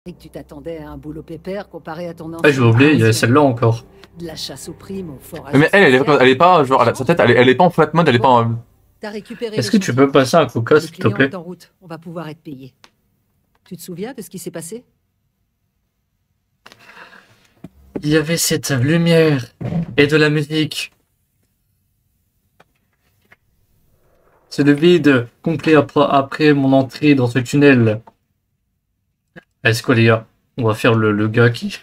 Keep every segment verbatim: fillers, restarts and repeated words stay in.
Et que tu t'attendais à un boulot pépère comparé à ton Ah, j'ai oublié, il y avait ambition. celle-là encore. De la chasse aux primes, au forage. Mais elle, elle est, elle est pas, genre, elle a- sa tête, elle est, elle est pas en flat mode, elle est pas en... T'as récupéré Est-ce les que tu chantiers. peux passer un coca, Le s'il te client plaît? est en route. On va pouvoir être payé. Tu te souviens de ce qui s'est passé? Il y avait cette lumière et de la musique. C'est le vide complet après, après mon entrée dans ce tunnel. Est-ce que les gars, on va faire le, le gars qui...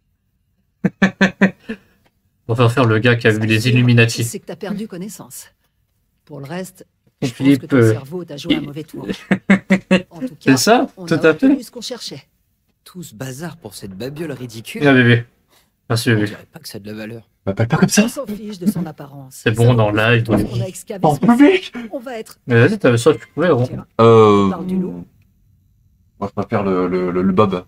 on va faire le gars qui a vu les Illuminati. C'est que t'as perdu connaissance. Pour le reste, Et je pense Philippe, que ton euh, cerveau t'a joué un il- mauvais tour. En tout C'est cas, ça, on tout a à fait. obtenu ce qu'on cherchait. Tout ce bazar pour cette babiole ridicule. Bien bébé. Merci On bébé. dirait pas que ça a de la valeur. M'appelle pas comme ça. On s'en fiche de son apparence. C'est bon Ça dans vaut le live, plus dans qu'on les- a excavé En ce passé. public. On va être... Mais vas-y, t'avais ça, tu pouvais, gros. Tiens, Euh... on parle du loup. Moi, je préfère le, le, le, le Bob.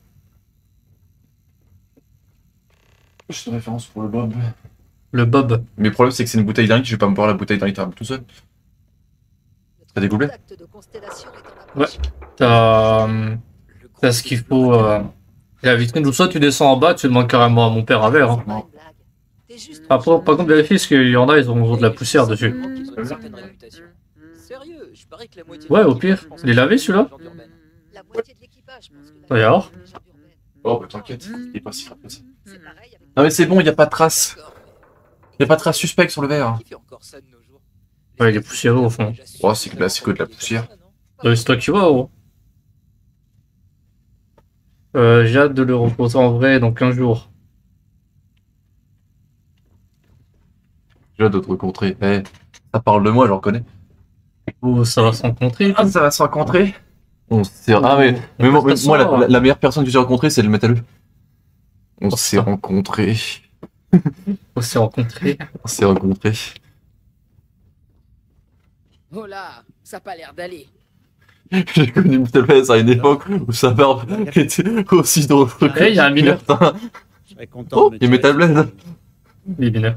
Je fais une référence pour le Bob. Le Bob. Mais le problème, c'est que c'est une bouteille d'un litre, je vais pas me boire la bouteille d'un litre tout seul. T'as des gobelets? Contact de constellation est en Ouais. approche. T'as euh, t'as ce qu'il faut. Euh... La vitrine, ou soit tu descends en bas, tu demandes carrément à mon père un verre. Hein. C'est pas une blague. T'es juste Après, par contre, vérifie parce qu'il y en a, ils ont de la poussière dessus. Sérieux, je parie que la moitié. Ouais, au pire. Il est lavé celui-là? la moitié de l'équipage pense que la- Regarde. Oh, bah t'inquiète, il est pas si rapide. C'est pareil avec- Non, mais c'est bon, y a pas de trace. Y a pas de trace suspecte sur le verre. Qui fait encore ça de nos jours? Ouais, il est poussiéreux au fond. Oh, c'est que là, c'est que de la poussière. Euh, c'est toi qui vois, gros. Euh, J'ai hâte de le rencontrer en vrai dans quinze jours. J'ai hâte de te rencontrer. Eh, ça parle de moi, je le reconnais. Oh, ça va se rencontrer. Ah, ça va se rencontrer. On s'est... Ah, mais, mais moi, mais moi, la, la- la meilleure personne que j'ai rencontrée, c'est le métalleux. On Oh, s'est ça. rencontrés. On s'est rencontrés. On s'est rencontrés. Oh là, ça a pas l'air d'aller. J'ai connu Metal Face à une époque où sa barbe était aussi drôle. Eh, il y a un mineur. Putain. Je serais content Oh, de me il y a Metal tirer Blade. dessus. Il est mineur.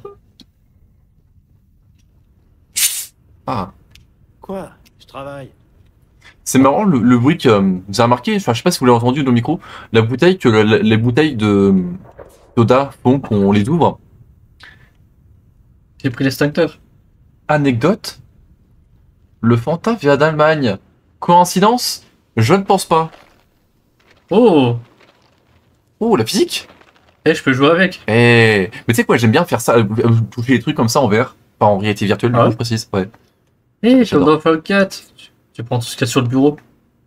Ah. Quoi? Je travaille. C'est marrant le, le bruit que euh, vous avez remarqué, enfin, je sais pas si vous l'avez entendu dans le micro, la bouteille que le- la- les bouteilles de soda font quand on les ouvre. J'ai pris l'extincteur. Anecdote, le Fanta vient d'Allemagne. Coïncidence? Je ne pense pas. Oh! Oh, la physique? Eh, je peux jouer avec. Eh, mais tu sais quoi, j'aime bien faire ça, euh, euh, toucher les trucs comme ça en V R, pas en réalité virtuelle, du Ah coup, ouais je précise. Ouais. Eh, comme J'adore. dans Fallout quatre. Tu- Tu prends tout ce qu'il y a sur le bureau.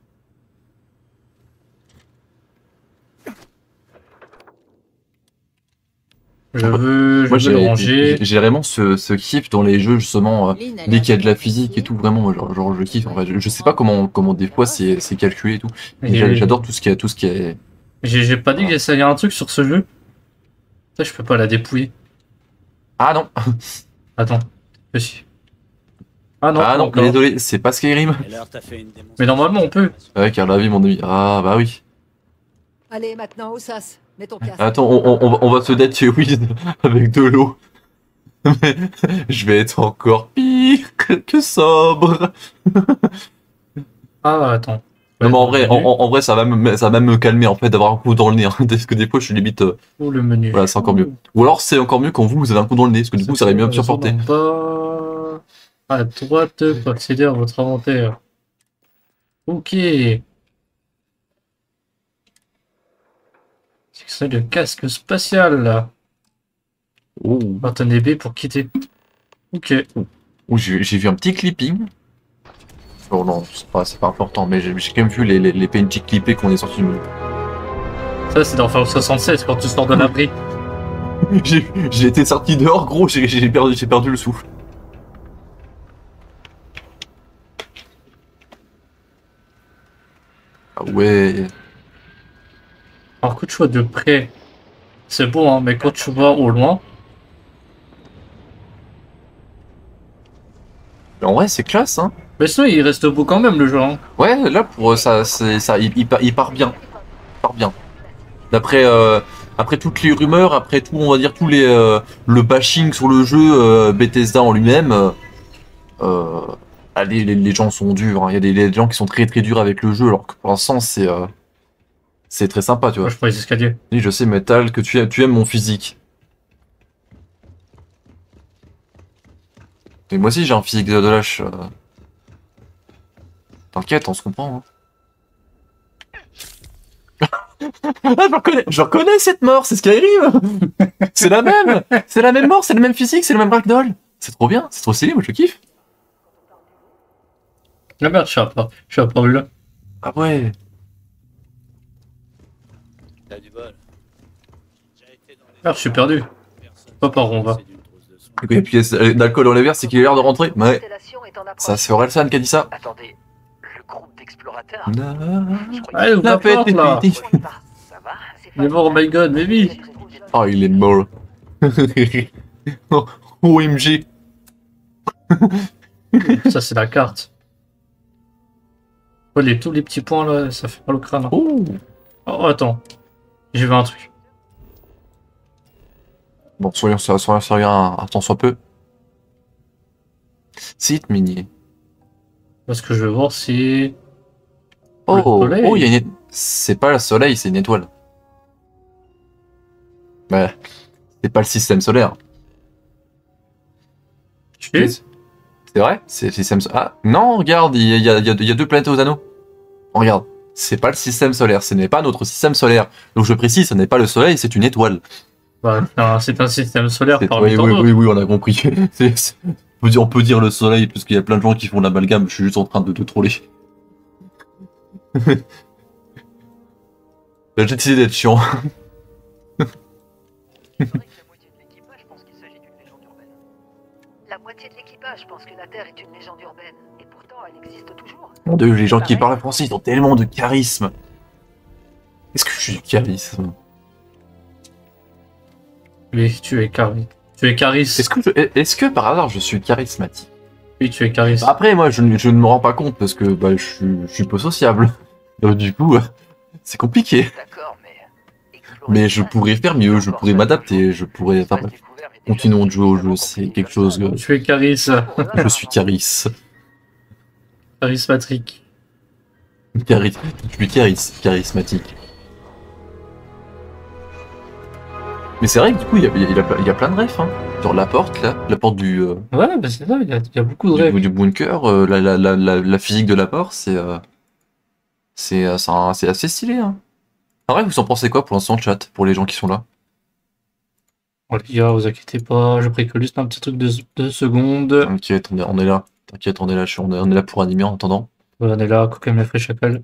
Je veux, je Moi, veux j'ai le ranger. j'ai- j'ai vraiment ce, ce kiff dans les jeux, justement, euh, dès qu'il y a de la physique et tout, vraiment, moi, genre, genre, je kiffe. En fait, je, je sais pas comment, comment des fois c'est c'est calculé et tout. Mais j'a- Et- j'adore tout ce qui est, tout ce qui est. J'ai j'ai pas dit qu'il y a un truc sur ce jeu. Ça, je peux pas la dépouiller. Ah non, Attends. Mais si. Ah non, ah non, encore. désolé, c'est pas Skyrim. Et alors, t'as fait une démonstration. Mais normalement, on peut. Ouais, car la vie, mon ami. Ah bah oui. Allez, maintenant, au sas. Mets ton casque. Attends, on, on, on va- on va se date chez Wiz avec de l'eau. Mais je vais être encore pire que, que sobre. Ah, attends. Non, mais en vrai, en, menu. en- en vrai, ça va me, ça va même me calmer en fait d'avoir un coup dans le nez. hein, Parce que des fois, je suis limite. euh, Oh, le menu. Voilà, c'est encore mieux. Ou alors, c'est encore mieux quand vous, vous avez un coup dans le nez, parce que du coup, ça va mieux me supporter. En bas, à droite pour accéder à votre inventaire. Ok. C'est le casque spatial là. Oh, Maintenez B pour quitter. Ok. oh, j'ai j'ai vu un petit clipping. Oh non, c'est pas, c'est pas important, mais j'ai j'ai quand même vu les, les, les P N J clippés qu'on est sortis. Ça, c'est dans Fallout soixante-seize quand tu sors de l'abri. J'ai j'ai été sorti dehors, gros, j'ai j'ai perdu, j'ai perdu le souffle. Ah ouais. Alors, quand tu vois de près, c'est bon, hein, mais quand tu vois au loin, Mais en vrai, c'est classe, hein. mais sinon, il reste beau quand même le jeu. Hein. Ouais, là, pour euh, ça, c'est ça, il, il, part- il part bien. Il part bien. D'après euh, après toutes les rumeurs, après tout, on va dire, tous les euh, le bashing sur le jeu, euh, Bethesda en lui-même, euh, euh, ah, les, les, les gens sont durs. hein. Il y a des les gens qui sont très très durs avec le jeu, alors que pour l'instant, c'est euh, C'est très sympa, tu vois. Moi, je prends les escaliers. Oui, je sais, Metal, que tu aimes, tu aimes mon physique. Et moi aussi, j'ai un physique de, de lâche. euh. T'inquiète, on se comprend. Hein. Ah, je reconnais, je reconnais cette mort, c'est Skyrim. C'est la même. C'est la même mort, c'est le même physique, c'est le même ragdoll. C'est trop bien, c'est trop stylé, moi je kiffe. Ah merde, je suis apparu, je suis apparu là. Ah ouais. T'as du bol. J'ai déjà été dans les- Merde, je suis perdu. Personne Pas par où on va. c'est d'une trousse de son. Et puis euh, d'alcool dans les verres, c'est qu'il a l'air de rentrer. Ouais, L'installation est en approche. ça c'est Orelsan qui a dit ça. Attendez, le groupe d'explorateurs. Ah, Je croyais Allez, ouvre la La porte là. petite que- Ça va? C'est Il est mort, oh my god, baby. Oh, il est mort. Oh, O M G. Ça, c'est la carte. Oh, les, tous les petits points là, ça fait mal au crâne. Hein. Oh. Oh, attends. J'ai vu un truc. Bon, soyons soyons sérieux un, un tant soit peu. Site minier. Parce que je veux voir si. Oh, Le soleil. oh, il y a une... é- C'est pas le soleil, c'est une étoile. Ouais, c'est pas le système solaire. Tu es C'est vrai? C'est le système solaire. Ah, non, regarde, il y a, il y, a, il y a- il y a deux planètes aux anneaux. Regarde, c'est pas le système solaire, ce n'est pas notre système solaire. Donc je précise, ce n'est pas le soleil, c'est une étoile. Bah, non, c'est un système solaire C'est- parmi oui, tant oui, d'autres. oui, oui, on a compris. C'est- c'est- on peut dire- on peut dire le soleil, parce qu'il y a plein de gens qui font l'amalgame, je suis juste en train de te troller. J'ai décidé d'être chiant. La moitié de l'équipage pense que la Terre est une légende urbaine. Et pourtant, elle existe toujours. Mon Dieu, les gens qui parlent français, ils ont tellement de charisme. Est-ce que je suis du charisme? Oui, tu es cari. Tu es charis. Est-ce que, je- est-ce que par hasard je suis charismatique? Oui, tu es charis. Après, moi, je, ne- je ne me rends pas compte parce que bah, je, suis- je suis peu sociable. Donc, du coup, c'est compliqué. D'accord, mais. Mais je pourrais faire mieux, je pourrais m'adapter, je pourrais. Enfin, bref. Continuons de jouer au jeu, c'est quelque chose. que- Tu es charis. Je suis charis. Charismatique. Charis. Je suis charis, charismatique. Mais c'est vrai que du coup, il y a, il y a- il y a plein de refs. Hein. Sur la porte, là, la porte du, euh, Ouais, bah c'est ça, il y, a- il y a beaucoup de du, rêves. du bunker, euh, la, la, la, la, la physique de la porte, c'est euh, c'est euh, c'est un- c'est assez stylé. Hein. En vrai, vous en pensez quoi pour l'instant, chat, pour les gens qui sont là? Oh, les gars, vous inquiétez pas, je bricole juste un petit truc de deux secondes. T'inquiète, on est, on est là. T'inquiète, on est là, je suis- on est, on est là pour animer en attendant. Voilà, on est là, Coca me fait chacal.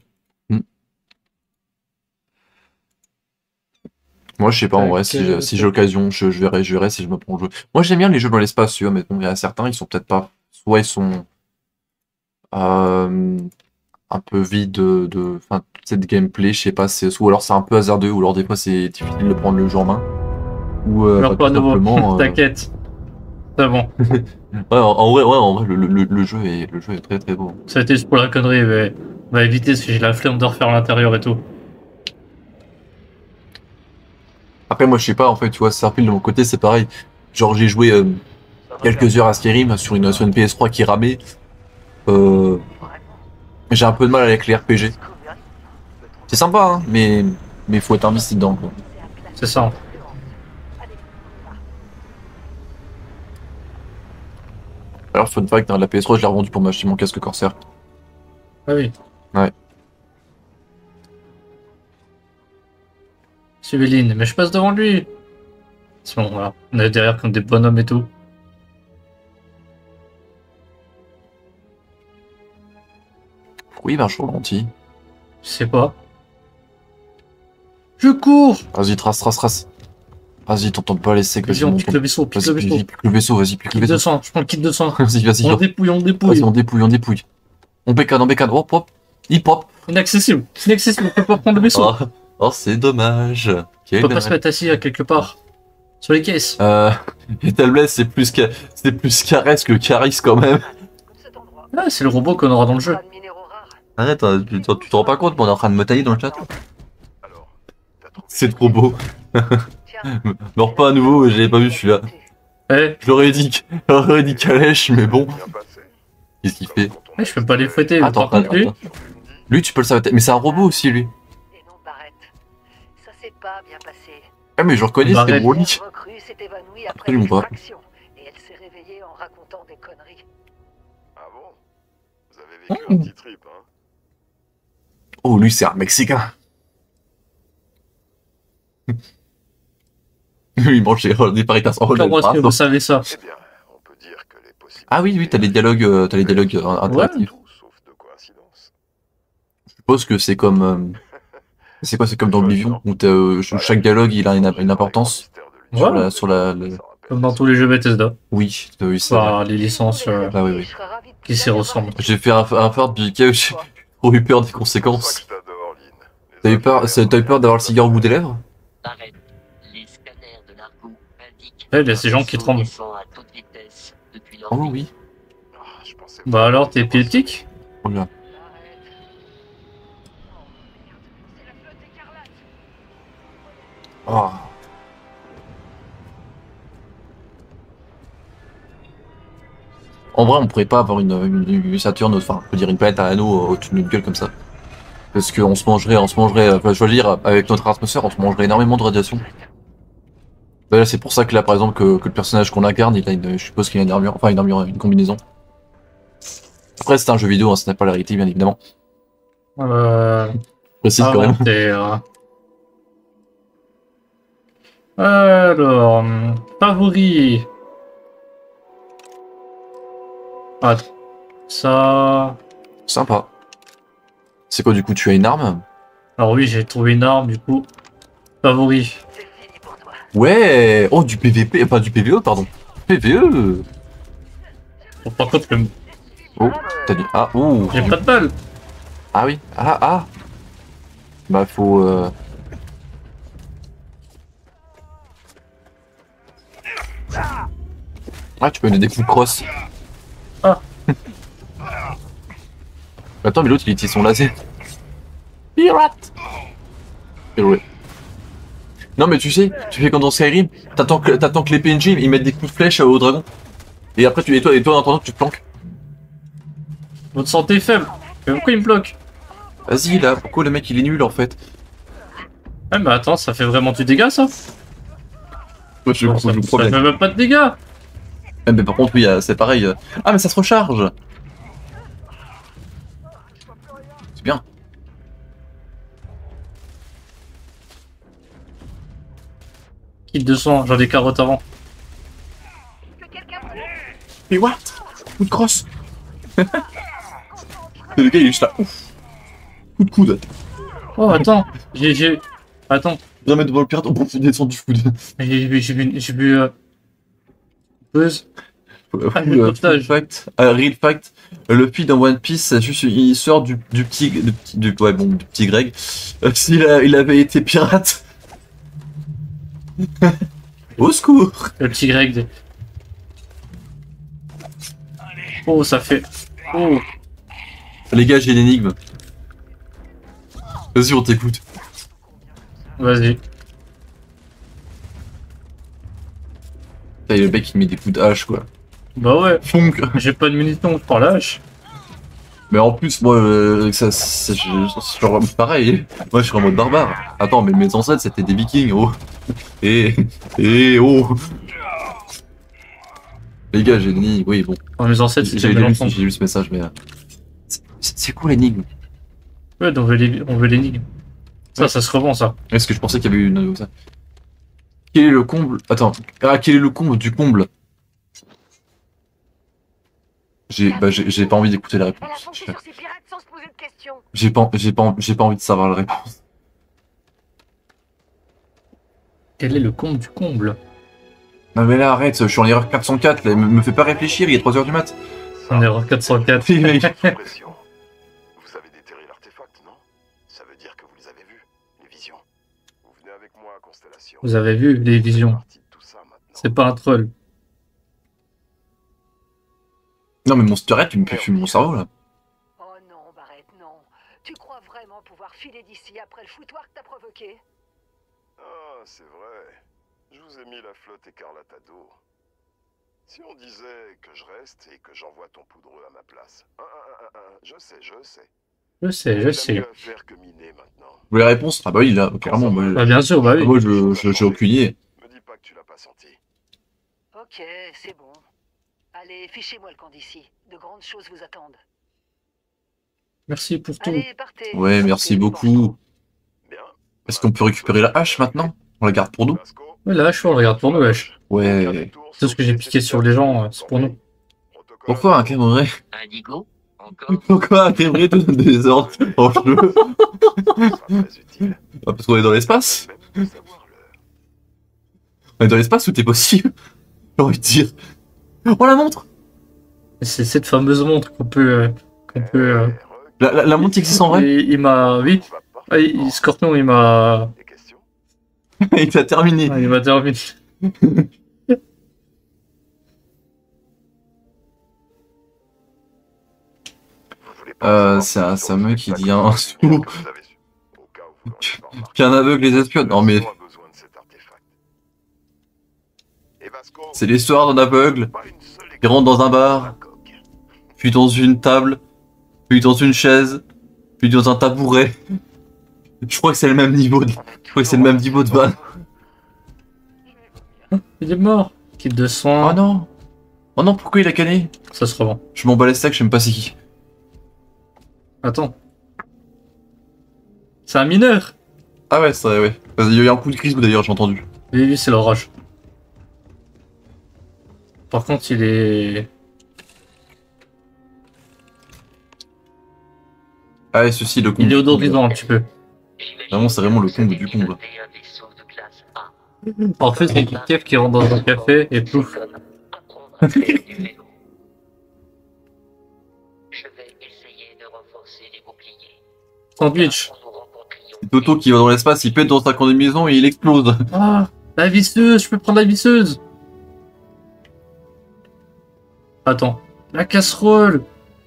Moi, je sais pas, en vrai, si, Tac, si j'ai l'occasion, je, je verrai, je verrai si je me prends le jeu. Moi, j'aime bien les jeux dans l'espace, tu vois, mais bon, il y a certains, ils sont peut-être pas. Soit ils sont euh, un peu vides de, de, enfin, toute cette gameplay, je sais pas, c'est, ou alors c'est un peu hasardeux, ou alors des fois c'est difficile de prendre le jeu en main. Ou euh, Alors bah, pas tout nouveau, simplement. euh, t'inquiète. C'est bon. Ouais, en, en vrai, ouais, en vrai, le, le, le jeu est, le jeu est très très beau. Ça a été juste pour la connerie, mais on va éviter si j'ai la flemme de refaire l'intérieur et tout. Après, moi, je sais pas, en fait, tu vois, Starfield de mon côté, c'est pareil. Genre, j'ai joué euh, quelques heures à Skyrim sur une, sur une P S trois qui ramait. Euh, j'ai un peu de mal avec les R P G. C'est sympa, hein, mais mais faut être investi dedans, quoi. C'est ça. Alors, fun fact, hein, la P S trois, je l'ai revendue pour m'acheter mon casque Corsair. Ah oui. Ouais. Suéline, mais je passe devant lui. C'est bon, voilà. On est derrière comme des bonhommes et tout. Pourquoi il marche au ralenti? Je sais pas. Je cours. Vas-y, trace, trace, trace. Vas-y, t'entends pas les secs, vas-y, Vas-y, on monte, pique le vaisseau, pique le vas-y, vaisseau. pique pique le vaisseau, vas-y, pique le Kit vaisseau. deux cents, je prends le kit deux cents. Vas-y, vas-y, On hop. dépouille, on dépouille. Vas-y, on dépouille, on dépouille. On bécane, on bécane, hop, hop. Hip hop. Inaccessible, inaccessible, on peut pas prendre le vaisseau. Oh, oh, c'est dommage. On Quel peut pas se mettre assis à quelque part. Sur les caisses. Euh, Metal Blade, c'est plus ca... c'est plus caresse que Caris quand même. Ah, c'est le robot qu'on aura dans le jeu. Arrête, hein, tu t'en- tu te rends pas compte, mais on est en train de me tailler dans le chat. C'est trop beau. Meurs pas à nouveau, je l'avais pas vu celui-là. Eh, Je l'aurais dit, je l'aurais dit calèche, mais bon. Qu'est-ce qu'il fait? eh, je peux pas les fouetter. mais Attends, par contre, lui, attends. Lui, tu peux le savoir. Mais c'est un robot aussi, lui. s'est pas bien passé. Ah mais je reconnais, Bah, c'était arrête. Broly. La recrue s'est évanouie après Absolument pas. l'extraction. Et elle s'est réveillée en racontant des conneries. Ah bon? Vous avez vécu un petit trip, hein? Oh lui c'est un Mexicain. Il mange des paritas en rôle. Comment est-ce que vous savez ça? Eh bien, on peut dire que les possibilités... Ah oui, oui, t'as les dialogues, euh, t'as les dialogues euh, interactifs. Tout sauf de coïncidence. Je suppose que c'est comme... euh, c'est quoi, c'est comme dans Oblivion, où t'as, euh, chaque dialogue il a une, une importance sur Ouais. la... Sur la le- Comme dans tous les jeux Bethesda. Oui, euh, oui c'est vrai. Enfin, les licences euh, Ah oui, oui. Je serais ravie de qui s'y pouvoir ressemblent. avoir J'ai fait un, un fort du cas où j'ai trop eu peur des conséquences. T'as eu peur, c'est- t'as eu peur d'avoir le cigare au bout des lèvres? Arrête. Les scanners de l'argot indiquent Ouais, il y a ces gens qui tremblent. descend à toute vitesse depuis leur Oh vie. oui. Bah alors, t'es épileptique? Oh là. Oh. En vrai, on pourrait pas avoir une, une, une Saturne, enfin, on peut dire une planète à anneau au-dessus de notre gueule comme ça. Parce qu'on se mangerait, on se mangerait, enfin, je veux dire, avec notre atmosphère, on se mangerait énormément de radiation. Bah là, c'est pour ça que là, par exemple, que, que le personnage qu'on incarne, il a une, je suppose qu'il a une armure, enfin une armure, une combinaison. Après, c'est un jeu vidéo, hein, ce n'est pas la réalité, bien évidemment. Euh... Précise quand même. Inventaire. Alors, hum, favori. Ah, ça. Sympa. C'est quoi, du coup, tu as une arme? Alors oui, j'ai trouvé une arme, du coup. Favori. C'est fini pour toi. Ouais. Oh, du P V P, enfin du P V E, pardon. P V E. Bon, par contre, le- Oh, t'as dit. Ah, oh. j'ai pas de balles. Ah oui. Ah, ah. Bah, faut. Euh... Ah, tu peux donner des coups de crosse. Ah. Attends, mais l'autre il utilise son laser. Pirate. Bien joué. Non, mais tu sais, tu fais comme dans Skyrim, t'attends que, t'attends que les P N J ils mettent des coups de flèche au dragon. Et après, tu, et toi, et toi en attendant, tu te planques. Votre santé est faible. Mais pourquoi il me bloque? Vas-y là, pourquoi le mec il est nul en fait? Ah, mais attends, ça fait vraiment du dégât, ça? Moi je, Bon, je ça, vous ça promets. fait même pas de dégâts. Ah, mais par contre, oui, euh, c'est pareil. euh. Ah, mais ça se recharge! C'est bien. Kit deux cents, j'en ai carottes avant. Mais what? Coup de crosse! Et le gars il est juste là. Ouf. Coup de coude. Oh, attends, j'ai. j'ai- Attends, Viens mettre devant le pirate. Oh, il descend du coude. j'ai vu. J'ai vu. J'ai vu. Euh... Buzz. Full, Ah, le euh, sauvetage. full fact, euh, real fact, le Luffy dans One Piece, c'est juste, il sort du, du petit, du petit, du, ouais, bon, du petit Greg. Euh, S'il a- il avait été pirate. Au secours! Le petit Greg. des- Oh, ça fait. Oh, Les gars, j'ai une énigme. Vas-y, on t'écoute. vas-y. Et le mec il met des coups de hache quoi. Bah ouais, Fonk. j'ai pas de munitions, je prends la hache. Mais en plus, moi, euh, ça, c'est je- je- genre, pareil. Moi, je suis en mode barbare. Attends, mais mes ancêtres c'était des vikings, oh. Et, et, oh. Les gars, j'ai une oui, bon. Enfin, mes ancêtres, J'ai c'était lu, Mélenchon. j'ai lu ce message, mais. euh, C'est c'est quoi l'énigme? Ouais, donc on veut les- on veut l'énigme. Ça, Ouais. ça se revend, ça. Est-ce que je pensais qu'il y avait eu une comme ça? Quel est le comble? Attends. Ah, quel est le comble du comble? J'ai bah, j'ai j'ai pas envie d'écouter la Elle a réponse. foncé sur ses pirates sans se poser de questions. J'ai pas, j'ai pas, j'ai pas envie de savoir la réponse. Quel est le comble du comble? Non mais là arrête, je suis en erreur quatre cent quatre, là, me, me fais pas réfléchir, il est trois heures du mat. En erreur quatre cent quatre. Sous pression. Vous avez déterré l'artefact, non? Ça veut dire que vous les avez vus, les visions. Vous venez avec moi à Constellation. Vous avez vu les visions. Partie de tout ça maintenant. C'est pas un troll. Non mais mon arrête, tu me fais fumer mon cerveau là. Oh non, Barrett, non. Tu crois vraiment pouvoir filer d'ici après le foutoir que t'as provoqué? Ah, c'est vrai. Je vous ai mis la flotte écarlate à dos. Si on disait que je reste et que j'envoie ton poudreux à ma place. Hein, hein, hein, hein, je sais, je sais. Je sais, je sais. À faire que miner maintenant. Vous voulez la réponse? Ah bah oui, là, clairement. Moi, Bah, bien sûr, bah ah, oui. moi je, je, j'ai aucune idée. Me dis pas que tu l'as pas senti. Ok, c'est bon. Allez, fichez-moi le camp d'ici. De grandes choses vous attendent. Merci pour tout. Allez, partez. Ouais, merci beaucoup. Bien. Est-ce qu'on peut récupérer la hache maintenant? On la garde pour nous? Vasco, Ouais, là, je suis, on le regarde pour nous, wesh. Ouais. Tout ce que j'ai piqué sur les gens, euh, c'est pour nous. Pourquoi un Camerounais? Indigo? Encore? Pourquoi un Camerounais te donne des ordres en cheveux? Très utile. Ah, parce qu'on est dans l'espace? Même de savoir l'heure. On est dans l'espace, tout est possible. J'ai envie de dire. Oh, la montre! C'est cette fameuse montre qu'on peut... euh, qu'on peut euh, La, la, la montre qui existe en vrai? il, il m'a... Oui. On va pas Ah, il- Scorpion, il m'a... des questions. Il t'a terminé. Ah, il m'a terminé. Vous voulez pas en Euh, savoir c'est plus un sur Samuel le qui spectacle dit un que sou. vous avez su, au cas où vous l'auriez pas remarqué. Qu'un aveugle les espionne. Non mais, Vasco a besoin de cet artefact. Et Vasco, c'est l'histoire d'un aveugle pas une seule qui rentre dans un bar, la coque. puis dans une table, puis dans une chaise, puis dans un tabouret. Je crois que c'est le même niveau de... Je crois que c'est le même niveau de van. Il est mort. Kit de soins. Oh non! Oh non, pourquoi il a canné? Ça se revend. Je m'en bats les steaks, je sais même pas c'est qui. Attends. C'est un mineur. Ah ouais, c'est vrai, ouais. Il y a eu un coup de crise d'ailleurs, j'ai entendu. Oui, lui, c'est l'orage. Par contre, il est... Ah et ceci, le comble. Il est odorisant un petit peu. Vraiment, c'est vraiment le comble du comble. En fait, c'est une kev qui rentre dans un café et pouf. Je vais essayer de renforcer les boucliers. Sandwich. C'est Toto qui va dans l'espace, il pète dans sa combinaison et il explose. Ah, la visseuse, je peux prendre la visseuse. Attends, la casserole.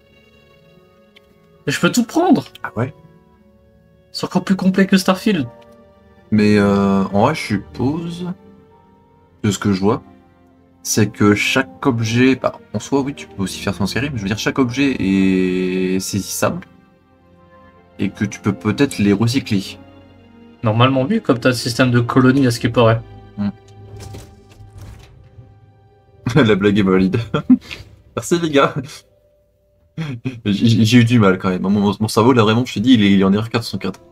Mais je peux tout prendre. Ah ouais? C'est encore plus complet que Starfield. Mais euh, en vrai, je suppose que ce que je vois, c'est que chaque objet, bah, en soi, oui, tu peux aussi faire sans Skyrim, mais je veux dire, chaque objet est saisissable et que tu peux peut-être les recycler. Normalement, oui, comme t'as le système de colonie à ce qui paraît. La blague est valide. Merci les gars. J'ai j'ai eu du mal quand même. Mon, mon cerveau, là, vraiment, je t'ai dit, il est, il est en erreur quatre cent quatre.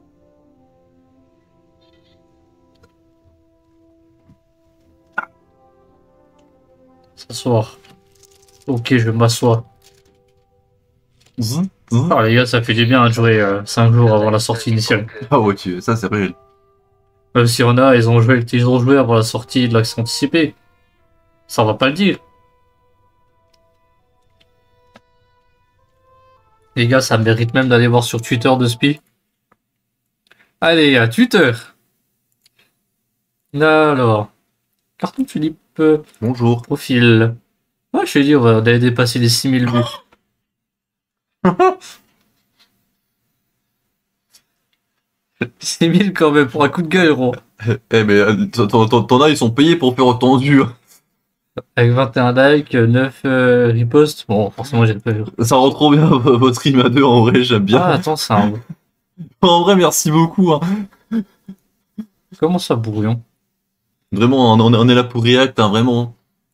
S'asseoir. Ok, je m'assois. Zin, zin. Ah les gars, ça fait du bien de jouer cinq jours avant la sortie initiale. Ah ouais, tu, ça c'est réel. Même s'il y en a, ils ont joué, ils ont joué avant la sortie de l'accès anticipé. Ça on va pas le dire. Les gars, ça mérite même d'aller voir sur Twitter de Spi. Allez, à Twitter. Alors, Carton Philippe, euh, Bonjour. profil. Ouais, je t'ai dit, on va aller dépasser les six mille vues. six mille quand même pour un coup de gueule, gros. Eh mais euh, t'en- t'en t'en as, ils sont payés pour faire autant de vues. Avec vingt et un likes, neuf euh, reposts. Bon, forcément, j'ai pas vu. Ça rend trop bien votre stream à deux, en vrai, j'aime bien. Ah, attends, c'est un... En vrai, merci beaucoup. Hein. Comment ça, brouillon? Vraiment, on, on est là pour React, hein, vraiment.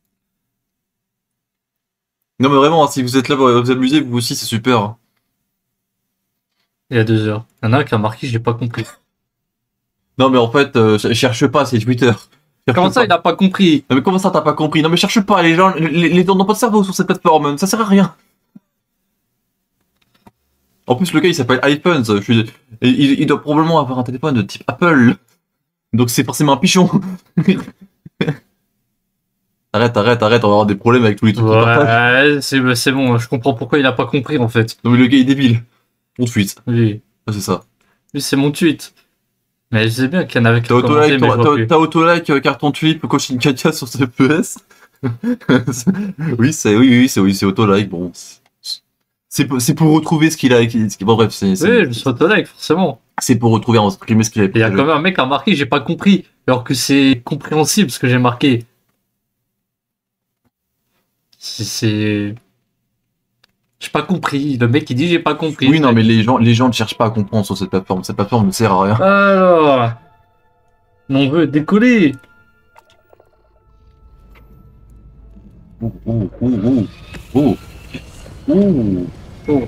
Non mais vraiment, hein, si vous êtes là pour vous amuser, vous aussi, c'est super. Il y a deux heures. Il y en a un qui a marqué, j'ai pas compris. Non mais en fait, euh, cherche pas, c'est Twitter. Cherche Comment ça, pas. il a pas compris? Non mais comment ça, t'as pas compris? Non mais cherche pas, les gens, les, les gens n'ont pas de cerveau sur cette plateforme, ça sert à rien. En plus, le gars, il s'appelle iPhones. Je suis... il, il doit probablement avoir un téléphone de type Apple. Donc c'est forcément un pichon. Arrête, arrête, arrête, on va avoir des problèmes avec tous les trucs qu'on partage. Ouais, c'est c'est bon, je comprends pourquoi il a pas compris en fait. Non mais le gars, il est débile. Mon tweet. Oui, Ah, c'est ça. lui c'est mon tweet. Mais je sais bien qu'il y en avait qui T'as commentaient, auto-like, mais je vois t'as- plus. t'as auto-like, euh, carton tweet, coaching Katia sur C P S. Oui, c'est oui, oui, c'est oui, c'est auto-like. Bon, c'est pour, c'est pour retrouver ce qu'il a. ce qu'il- Bon bref, c'est c'est- Oui, je suis auto-like, forcément. c'est pour retrouver en streamer ce qu'il a. Et il y a quand même un mec qui a marqué, j'ai pas compris. Alors que c'est compréhensible ce que j'ai marqué. C'est- C'est. J'ai pas compris. Le mec il dit j'ai pas compris. Oui, non, mais les gens, les gens ne cherchent pas à comprendre sur cette plateforme. Cette plateforme ne sert à rien. Alors. On veut décoller. Oh, oh, oh, oh, oh, oh, oh.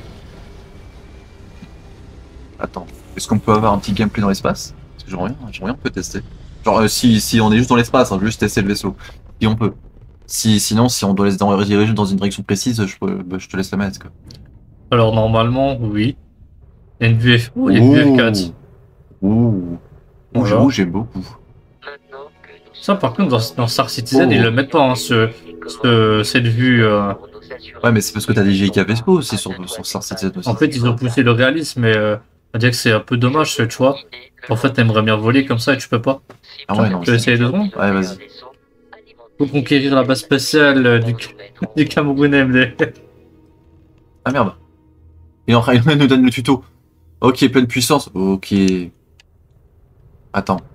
Attends, est-ce qu'on peut avoir un petit gameplay dans l'espace? Parce que j'aimerais bien, j'aimerais bien on peut tester. Genre, euh, si, si on est juste dans l'espace, hein, juste tester le vaisseau. Si on peut. Si, sinon, si on doit se diriger dans une direction précise, je, peux, bah, je te laisse la mettre. Quoi. Alors normalement, oui. Il y a une vue F... oh, il y a une vue F quatre. Oh, oh, Voilà. j'aime beaucoup. Ça par contre dans, dans Star Citizen Oh. ils le mettent pas hein, ce, ce- cette vue. euh, Ouais, mais c'est parce que t'as des G I K Vespo aussi sur, sur Star Citizen aussi. En fait ils ont poussé le réalisme mais euh, on va dire que c'est un peu dommage tu vois. En fait t'aimerais bien voler comme ça et tu peux pas. Ah ouais, non. Tu veux essayer deux secondes? Ouais, vas-y. Faut conquérir la base spatiale euh, du, du Cameroun M D. Ah merde. Et enfin, il nous donne le tuto. Ok, pleine puissance. Ok. Attends.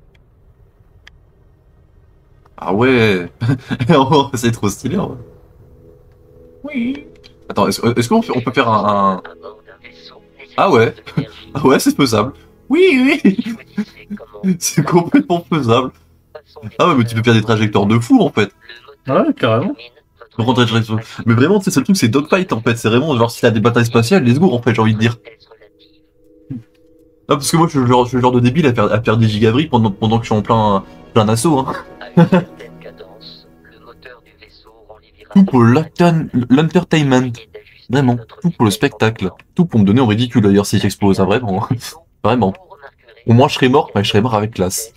Ah ouais. Oh, c'est trop stylé. En vrai. Oui. Attends, est-ce est-ce qu'on fait- on peut faire un... un- Ah ouais. Ah ouais, c'est faisable. Oui, oui. C'est complètement faisable. Ah ouais, mais tu peux faire des trajectoires de fou en fait. Ouais carrément. Grand trajectoire. Mais vraiment, tu sais, c'est le truc, c'est dogfight en fait. C'est vraiment genre si t'as des batailles spatiales, let's go en fait, j'ai envie de dire. Ah, parce que moi, je suis le genre, je suis le genre de débile à faire, à faire des gigabris pendant, pendant que je suis en plein, plein assaut. Hein. Tout pour l'entertain- l'entertainment. Vraiment. Tout pour le spectacle. Tout pour me donner en ridicule d'ailleurs si j'explose. Ah, vraiment. Vraiment. Au moins, je serais mort, mais je serais mort avec classe.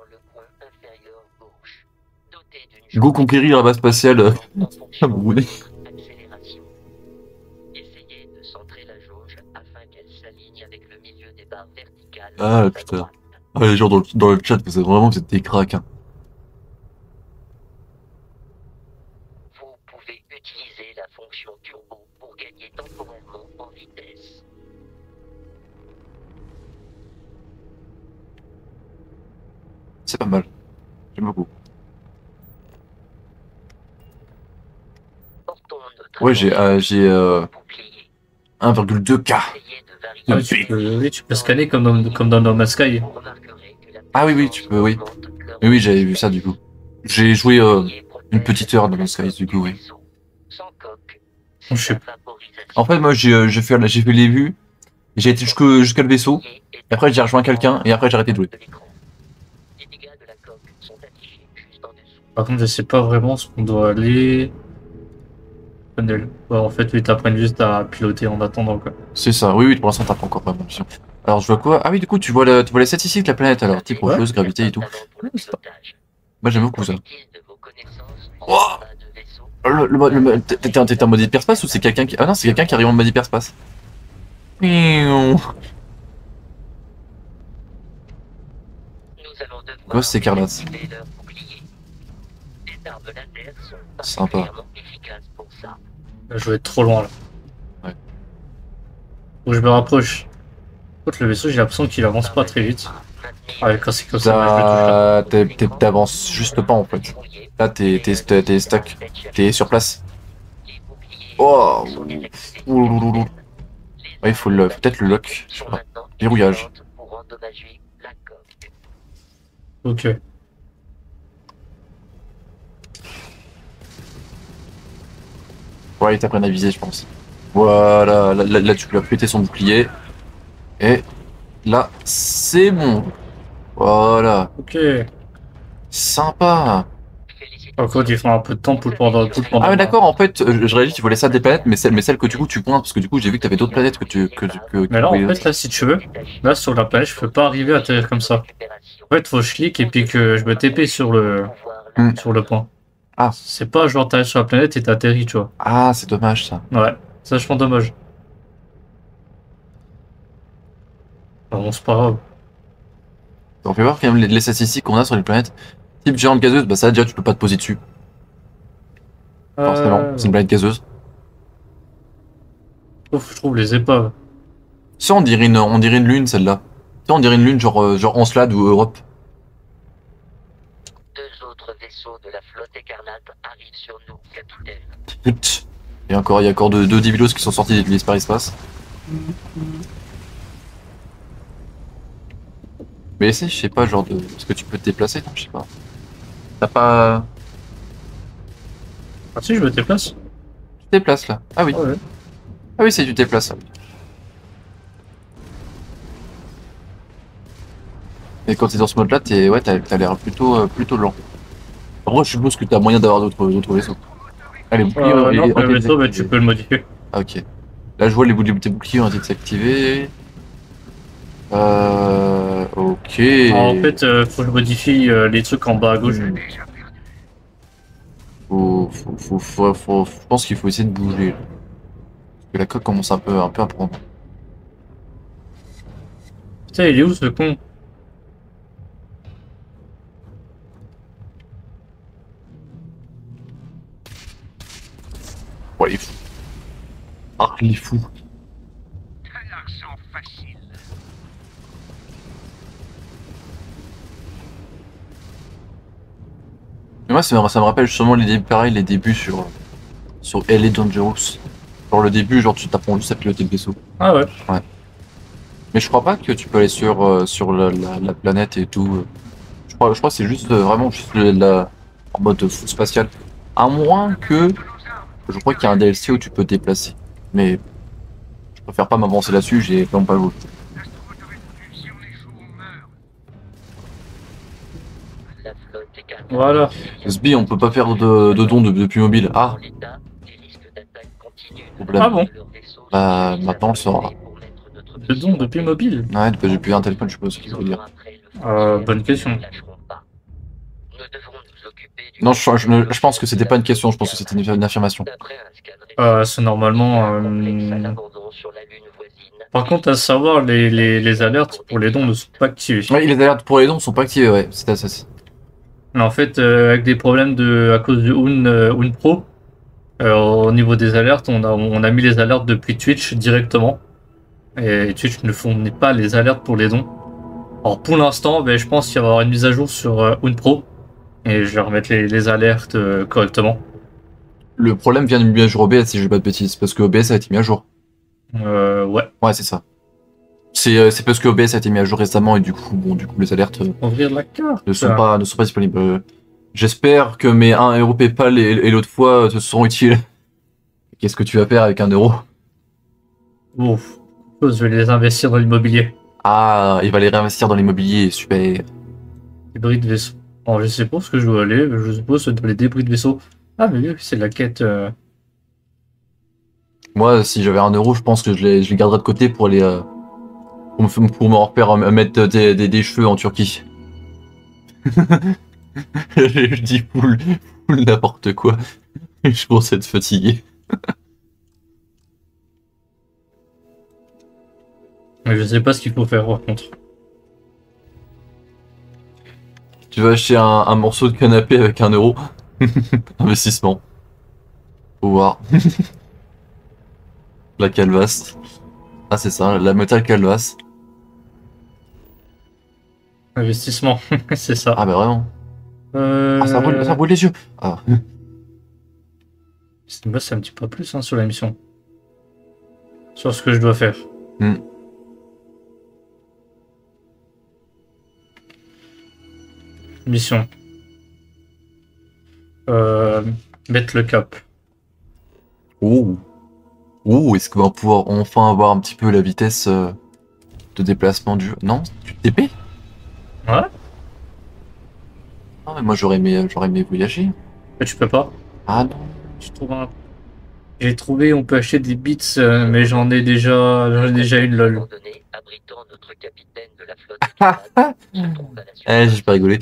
Go conquérir la base spatiale. euh, Comme vous voulez. Ah putain. Ah, les gens dans le, dans le chat, vous êtes vraiment vous êtes des cracks. Hein. Vous pouvez utiliser la fonction turbo pour gagner temporairement en vitesse. C'est pas mal. J'aime beaucoup. Ouais, j'ai euh, j'ai euh, un virgule deux K. Ah, tu, peux, oui, tu peux scanner comme dans, comme dans No Man's Sky. Ah oui, oui, tu peux, oui. Oui, oui, j'avais vu ça du coup. J'ai joué euh, une petite heure dans No Man's Sky du coup, oui. Je sais En fait, moi, j'ai euh, j'ai fait, j'ai fait les vues, j'ai été jusqu'au jusqu'à le vaisseau, et après j'ai rejoint quelqu'un, et après j'ai arrêté de jouer. Par contre, je sais pas vraiment ce qu'on doit aller. Funnel. Ouais, en fait, oui, t'apprends juste à piloter en attendant, quoi. C'est ça, oui, oui, pour l'instant t'as pas encore pas mal d'options. Alors je vois quoi? Ah oui, du coup, tu vois, le, tu vois les statistiques de la planète alors, type Ouais. rocheuse, gravité et tout. Moi j'aime beaucoup ça. Wow. Le, le, le, le- t'es t'es en mode hyperspace ou c'est quelqu'un qui... Ah non, c'est quelqu'un qui arrive en mode hyperspace. Miaou. Ghost écarlate. Sympa. Là, je vais être trop loin, là. Ouais. Faut que je me rapproche. Par contre, le vaisseau, j'ai l'impression qu'il avance pas très vite. Ah, ouais, quand c'est comme ça, moi, je le touche là. T'as- t'es- t'es- T'avances juste pas en fait. Là t'es t'es- t'es- t'es stuck. T'es sur place. Oh. Oulouloulou. Ouais, il faut le peut-être le lock. Je sais pas. Verrouillage. Ok. Ouais, ils t'apprennent à viser, je pense. Voilà, là, là, là, tu peux péter son bouclier. Et là, c'est bon. Voilà. Ok. Sympa. Par contre, il faut un peu de temps pour le pendant. Pour le pendant Ah ouais, d'accord, en fait, euh, je réalise que tu voulais ça des planètes, mais celles, mais celles que du coup tu pointes, parce que du coup j'ai vu que t'avais d'autres planètes que tu... Que, que, que Mais là, en oui, fait, là, si tu veux, là, sur la planète, je peux pas arriver à atterrir comme ça. En fait, faut que je clique et puis que je me T P sur le, Hmm. sur le point. Ah. C'est pas genre t'arrives sur la planète et t'atterris, tu vois. Ah, c'est dommage ça. Ouais, ça, je pense dommage. Ah bon, c'est pas grave. On peut voir quand même les, les statistiques qu'on a sur les planètes. Type géante gazeuse, bah ça déjà tu peux pas te poser dessus. Forcément, Euh, c'est une planète gazeuse. Ouf, je trouve les épaves. Ça on dirait une, on dirait une lune celle-là. Ça on dirait une lune genre, euh, genre Encelade ou Europe. Deux autres vaisseaux de la flotte écarlate arrivent sur nous, capitaine. Put. Il y a encore, il y a encore deux, deux Divilos qui sont sortis de l'hyperespace. Mais essaye, je sais pas, genre de. Est-ce que tu peux te déplacer? Non, je sais pas. T'as pas. Ah si, je me déplace. Tu te déplaces là. Ah oui. Ah ouais. Ah oui, c'est tu te déplaces. Et quand t'es dans ce mode là, t'es ouais, t'as t'as l'air plutôt euh, plutôt lent. En vrai, je suppose que t'as moyen d'avoir d'autres d'autres vaisseaux. Ah, les boucliers Euh, ont- non, ont le été vaisseau, bah, tu désactivés. peux le modifier. Ah, ok. Là, je vois les boucliers, tes boucliers ont été désactivés. Euh. Ok. Alors, en fait, euh, faut que je modifie euh, les trucs en bas à gauche. Faut, faut, faut, faut, faut- je pense qu'il faut essayer de bouger. Là. Parce que la coque commence un peu, un peu à prendre. Putain, il est où ce con? Ouais, il est fou. Ah, il est fou. Mais moi, ça me, ça me rappelle justement les débuts, pareil, les débuts sur, sur L A Dangerous. Genre le début, genre tu t'apprends juste à piloter le vaisseau. Ah ouais. Mais je crois pas que tu peux aller sur, euh, sur la, la, la planète et tout. Je crois, je crois que c'est juste euh, vraiment juste le- la, en mode full spatial. À moins que. Je crois qu'il y a un D L C où tu peux te déplacer. Mais je préfère pas m'avancer là-dessus, j'ai vraiment pas joué. La flotte est calme. Voilà. S B, on peut pas faire de, de dons de- depuis mobile. Ah, Dans l'état, les risques d'attaque continuent. problème. Ah bon? Bah, maintenant on le saura. Le don depuis mobile? Ouais, depuis- depuis un téléphone, je suppose ce qu'il veut dire. Euh, bonne question. Non, je, je, ne- je pense que c'était pas une question, je pense que c'était une, une affirmation. Euh, c'est normalement... euh, Par contre, à savoir, les, les, les alertes pour les dons ne sont pas activées. Ouais, les alertes pour les dons sont pas activées, ouais, c'est ça. Mais en fait, euh, avec des problèmes de, à cause de Un, euh, Un Pro, euh, au niveau des alertes, on a, on a mis les alertes depuis Twitch directement. Et Twitch ne fournit pas les alertes pour les dons. Alors pour l'instant, ben, je pense qu'il va y avoir une mise à jour sur euh, Un Pro. Et je vais remettre les, les alertes euh, correctement. Le problème vient d'une mise à jour O B S, si je dis pas de bêtises, parce que O B S a été mis à jour. Euh, ouais. Ouais, c'est ça. C'est euh, c'est parce que O B S a été mis à jour récemment et du coup, bon, du coup, les alertes euh, Ouvrir la carte. ne sont pas, ne sont pas disponibles. Euh, J'espère que mes un euro PayPal et, et l'autre fois te seront utiles. Qu'est-ce que tu vas faire avec un euro? Ouf. Je vais les investir dans l'immobilier. Ah, il va les réinvestir dans l'immobilier, super. Débris de vaisseau. Alors je sais pas ce que je dois aller, je suppose dans les débris de vaisseau. Ah mais oui, c'est la quête. euh, Moi, si j'avais un euro, je pense que je les, je les garderais de côté pour les. euh, pour me, pour me refaire euh, mettre des, des, des cheveux en Turquie. Je dis full, full n'importe quoi. Je pense être fatigué. Mais je sais pas ce qu'il faut faire par contre. Tu vas acheter un, un morceau de canapé avec un euro. Investissement. Faut voir. La calvasse. Ah, c'est ça, la métal calvasse. Investissement, c'est ça. Ah, bah vraiment. Euh... Ah, ça brûle, ça brûle les yeux. Ah. C'est bah, c'est un petit peu plus hein, sur la mission. Sur ce que je dois faire. Hmm. Mission. Euh, mettre le cap. Oh. Oh, est-ce qu'on va pouvoir enfin avoir un petit peu la vitesse euh, de déplacement du jeu? Non? Tu te T P? Ouais. Ah, mais moi j'aurais aimé, j'aurais aimé voyager. Mais tu peux pas. Ah non. Je trouve un... J'ai trouvé, on peut acheter des bits, euh, mais j'en ai déjà, j'en ai déjà une lol. Abritant notre capitaine de la flotte se trouve à la Eh, j'ai pas rigolé.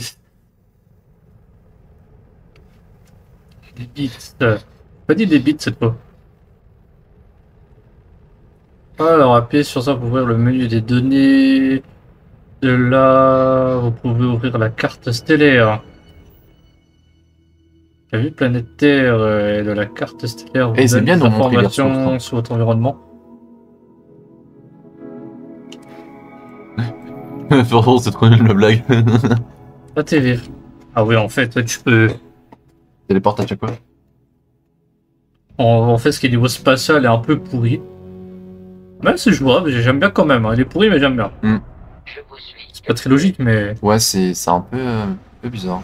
Des bits. Euh, pas dit des bits cette fois. Alors appuyez sur ça pour ouvrir le menu des données. De là, vous pouvez ouvrir la carte stellaire. La vue planétaire et de la carte stellaire. vous Eh, c'est donne bien des de montrer les informations ressources, sur votre environnement. Pardon, c'est trop nul la blague. Atterrir. Ah oui, en fait, tu peux. Téléporte à chaque fois. En, en fait, ce qui est niveau spatial est un peu pourri. Mais c'est jouable, j'aime bien quand même. Hein. Il est pourri, mais j'aime bien. Je vous suis. C'est pas très logique, mais. Ouais, c'est c'est un peu, euh, un peu bizarre.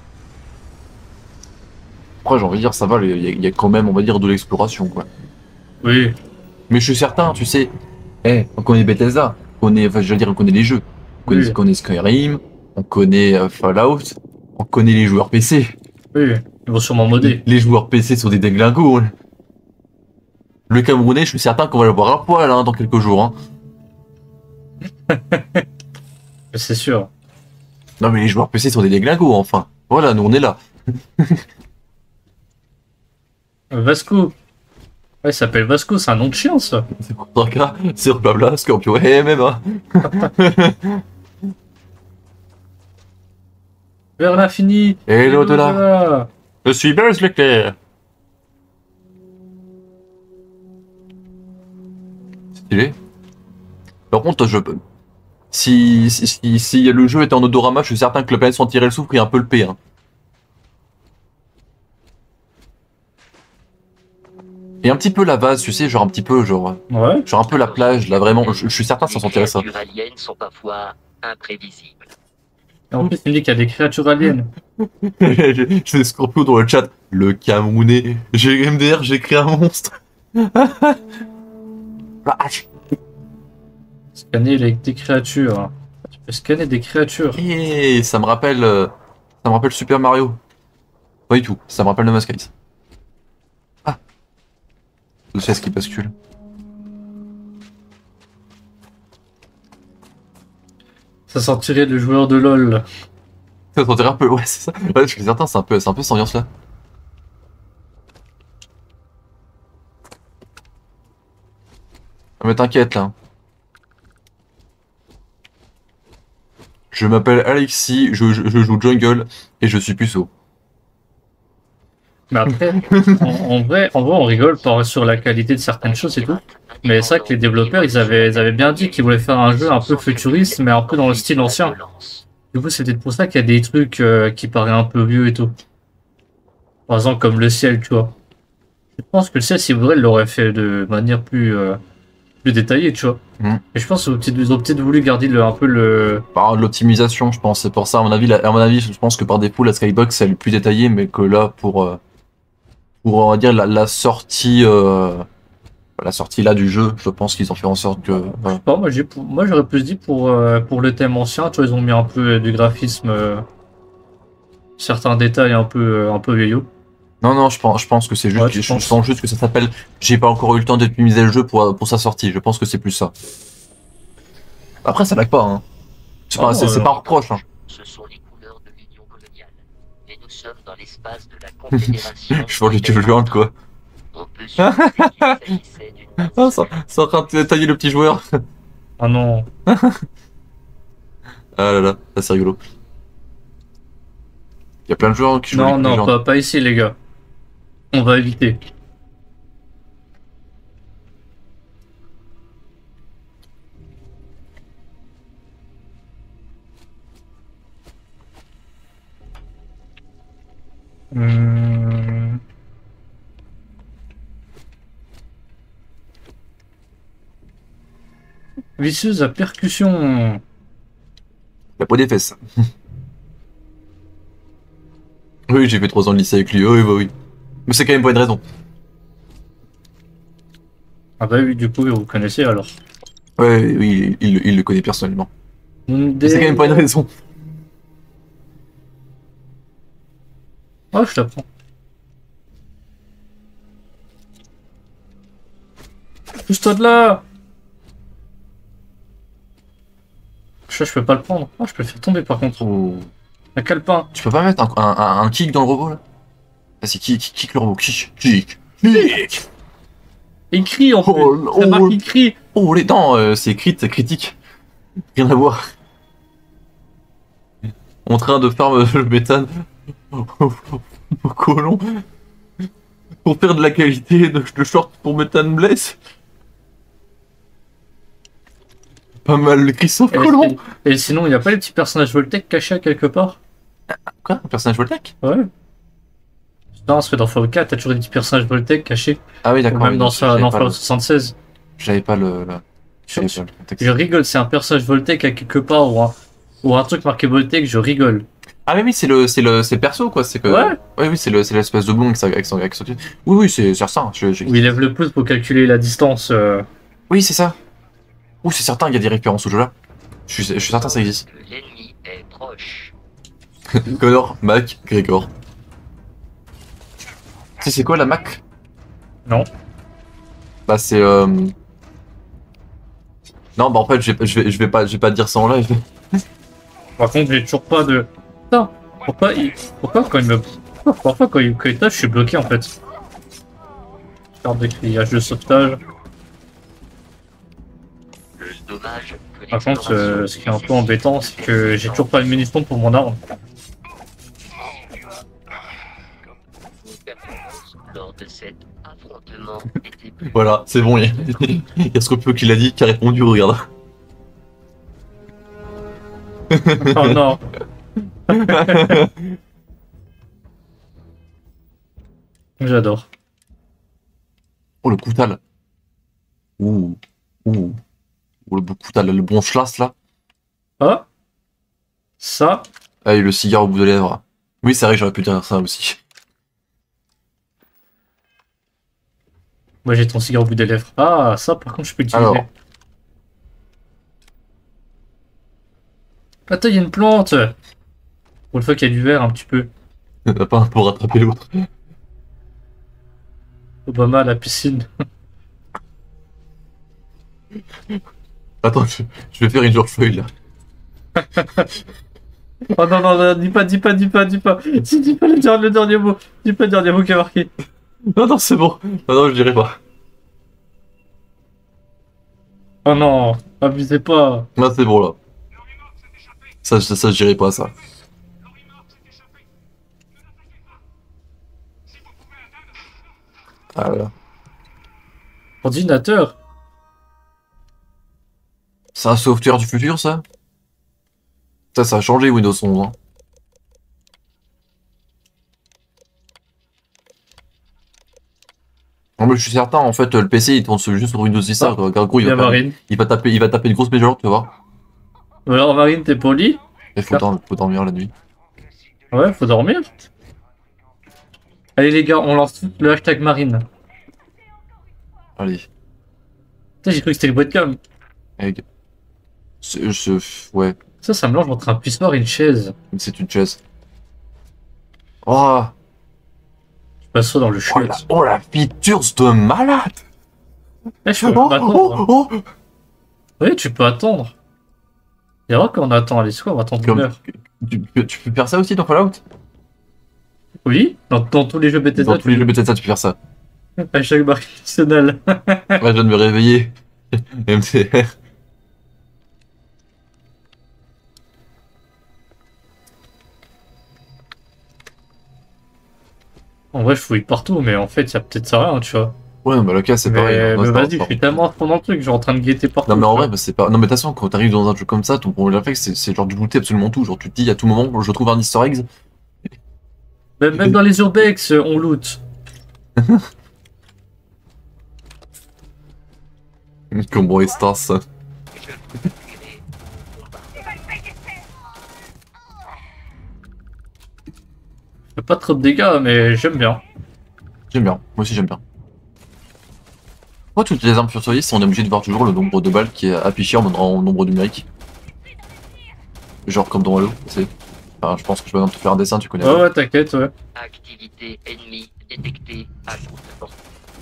Après, j'ai envie de dire, ça va, il y, a- il y a quand même, on va dire, de l'exploration, quoi. Oui. Mais je suis certain, tu sais, eh, on connaît Bethesda, on connaît, enfin, je veux dire, on connaît les jeux. On connaît, Oui. on connaît Skyrim, on connaît euh, Fallout, on connaît les joueurs P C. Oui. Ils vont sûrement modder. Les joueurs P C sont des déglingos. Hein. Le Camerounais, je suis certain qu'on va le voir à poil hein, dans quelques jours. Hein. C'est sûr. Non mais les joueurs P C sont des déglingos, enfin. Voilà, nous on est là. Vasco. Ouais, il s'appelle Vasco, c'est un nom de chien, ça. C'est pour ça c'est blabla, Scorpio, et M M A. Vers l'infini. Et l'au-delà. Je suis Buzz l'éclair. Stylé. Par contre, je peux. Si, si, si, si le jeu était en odorama, je suis certain que la planète sentirait le souffle et un peu le P. Hein. Et un petit peu la base, tu sais, genre un petit peu, genre. Ouais. Genre un peu la plage, là vraiment, je, je suis certain que ça sentirait ça. Les créatures aliens sont parfois imprévisibles. Et en plus, il me dit qu'il y a des créatures aliens. J'ai des Scorpios dans le chat. Le Camerounais. J'ai M D R, j'ai créé un monstre. Vache. Scanner avec des créatures. Tu peux scanner des créatures. Et ça me rappelle. euh, Ça me rappelle Super Mario. Pas du tout, ça me rappelle No Man's Skies. Ah. Deux chaises qui basculent. Ça sentirait le joueur de LoL. Ça sentirait un peu. Ouais, c'est ça. Ouais, je suis certain, c'est un peu, c'est un peu cette ambiance-là. Mais t'inquiète là. Je m'appelle Alexis, je, je, je joue Jungle et je suis puceau. Mais après, en, en vrai, en vrai, on rigole par, sur la qualité de certaines choses et tout. Mais c'est vrai que les développeurs, ils avaient, ils avaient bien dit qu'ils voulaient faire un jeu un peu futuriste, mais un peu dans le style ancien. Du coup, c'est peut-être pour ça qu'il y a des trucs euh, qui paraissent un peu vieux et tout. Par exemple, comme le ciel, tu vois. Je pense que le ciel, s'ils voudraient, ils l'auraient fait de manière plus, euh, plus détaillée, tu vois. Mm. Et je pense qu'ils ont peut-être voulu garder le, un peu le... Par de l'optimisation, je pense. C'est pour ça, à mon avis, la- à mon avis, je pense que par défaut, la Skybox, elle est plus détaillée, mais que là, pour, euh, pour on va dire, la, la sortie, euh, la sortie là du jeu, je pense qu'ils ont fait en sorte que. Voilà. Bon, moi, j'ai, pour- moi, j'aurais plus dit pour, euh, pour le thème ancien, tu vois, ils ont mis un peu du graphisme, euh, certains détails un peu, euh, un peu vieillots. Non, non, je pense, je pense que c'est juste, Ouais, je, je pense. je pense juste que ça s'appelle. J'ai pas encore eu le temps d'optimiser le jeu pour, pour sa sortie. Je pense que c'est plus ça. Après, ça lag pas, hein. C'est Ah pas, non, c'est, c'est alors. pas un reproche, hein. Ce sont les couleurs de l'Union coloniale. Et nous sommes dans l'espace de la Confédération. Je vois les jeux violentes, quoi. On peut supposer qu'il s'agissait d'une Ah, ça, c'est en train de tailler le petit joueur. Ah non. Ah là là, ça c'est rigolo. Il y a plein de joueurs qui jouent Non, les non, gens. pas, pas ici, les gars. On va éviter. Hum. Visseuse à percussion. La peau des fesses. Oui, j'ai fait trois ans de lycée avec lui, oui, bah oui. Mais c'est quand même pas une raison. Ah bah oui, du coup, vous connaissez alors. Ouais, oui, il, il, il le connaît personnellement. Mais c'est quand même pas une raison. Oh, je t'apprends. Pousse-toi de là! Je, je peux pas le prendre. Oh, je peux le faire tomber par contre. Oh. Un calepin. Tu peux pas mettre un, un, un, un kick dans le robot là? Vas-y, kick, kick, kick le robot, kick, kick, kick. Il crie en plus. Oh, C'est oh, marqué il crie. Oh les dents, euh, c'est crit, c'est critique. Rien à voir. En train de faire euh, le méthane au colon pour faire de la qualité de, de short pour méthane bless. Pas mal le Christophe Et, Colomb. et- et sinon, il n'y a pas les petits personnages Voltec cachés quelque part? Quoi? Un personnage Voltec? Ouais. Non, parce que dans Fallout quatre, t'as toujours des petits personnages Voltec cachés. Ah oui, Ou d'accord. même oui, dans, je- ça, j'avais dans pas Fallout le- soixante-seize. J'avais pas le. le- J'avais pas le contexte. Je rigole, c'est un personnage Voltec à quelque part ou un, ou un truc marqué Voltec, je rigole. Ah, mais oui, c'est le, c'est le, c'est le perso, quoi. C'est que. Ouais. Ouais, oui, c'est le, c'est l'espèce de blond avec, sa- avec son, avec son- Oui, oui, c'est c'est ça. Je, je- Où il lève le pouce pour calculer la distance. euh. Oui, c'est ça. Ouh, c'est certain, il y a des références au jeu là. Je suis, je suis certain que ça existe. L'ennemi est proche. Connor, Mac, Grégor. Tu sais, c'est quoi la Mac? Non. Bah, c'est. Euh... Non, bah, en fait, je vais, je vais, je vais, pas, je vais pas te dire ça en live. Par contre, j'ai toujours pas de. Putain, pourquoi il. Pourquoi quand il me. Pourquoi parfois quand il, quand il tape, je suis bloqué en fait. Carte de grillage de sauvetage. Dommage que Par contre, euh, ce qui est un peu embêtant, c'est que j'ai toujours pas de munitions pour mon arme. lors de cet affrontement était plus Voilà, c'est bon, il y a, il y a Scopio qui l'a dit, qui a répondu, regarde. Oh non. J'adore. Oh, le coutal. Ouh, ouh. Oh, le beau coutal, le bon schlass là. Ah. Ça. Ah, et le cigare au bout de lèvres. Oui, c'est vrai que j'aurais pu dire ça aussi. Moi j'ai ton cigare au bout des lèvres. Ah, ça par contre je peux l'utiliser. Alors. Attends, il y a une plante. Pour une fois qu'il y a du verre un petit peu. T'as pas un pour rattraper l'autre. Obama à la piscine. Attends, je, je vais faire une George-Feuille là. Oh non, non, non, dis pas, dis pas, dis pas, dis pas. Si, dis pas le, der- le dernier mot. Dis pas le dernier mot qui a marqué. Non, non, c'est bon. Non, non, je dirais pas. Oh non, abusez pas. Là, c'est bon là. Ça, ça, ça, je dirais pas ça. Ah là. Ordinateur. C'est un software du futur ça? Ça, ça a changé Windows onze. Hein. Non, mais je suis certain, en fait, le P C il tourne sur- juste sur Windows dix. Ah. Quoi. En gros, il Bien va, pas- Marine. il, va taper, il va taper une grosse major, tu vois. Alors Marine, t'es poli? Il faut, dormir- faut dormir la nuit. Ouais, faut dormir. Allez les gars, on lance tout le hashtag Marine. Allez. Putain, j'ai cru que c'était le webcam. Egg. C'est- je- Ouais, Ça, ça mélange entre un pissoir et une chaise. c'est une chaise. Oh, Je passe ça dans le oh, chiotte. la, oh, la features de malade! Eh, je peux Oh, pas attendre. oh, oh. Oui, tu peux attendre. Il y aura qu'on attend, allez, c'est quoi, on va attendre Comme- une heure. Tu, peux- tu peux faire ça aussi dans Fallout? Oui, dans, dans tous les jeux Bethesda, Dans tous les jeux Bethesda, tu peux faire ça. hashtag Marine additionnel. Ouais, je viens de me réveiller. M T R. En vrai, je fouille partout, mais en fait, il y a peut-être ça rien, tu vois. Ouais, non, mais le cas, c'est Mais, pareil. hein. Moi, mais c'est vas-y, je pas- suis tellement à fond dans le truc, genre en train de guetter partout. Non, mais en tu vrai, vois. bah, c'est pas. Non, mais de toute façon, quand t'arrives dans un jeu comme ça, ton premier réflexe, c'est- c'est genre de looter absolument tout. Genre, tu te dis à tout moment, je trouve un easter egg. Même, même dans les urbex, on loot. Comment est-ce ça? Je fais pas trop de dégâts, mais j'aime bien. J'aime bien. Moi aussi, j'aime bien. Moi, toutes les armes futuristes, on est obligé de voir toujours le nombre de balles qui est affiché en, en nombre numérique. Genre comme dans Halo, tu sais. Enfin, je pense que je vais te faire un dessin, tu connais. Ouais, ouais, t'inquiète, ouais. activité ennemie détectée à courte portée.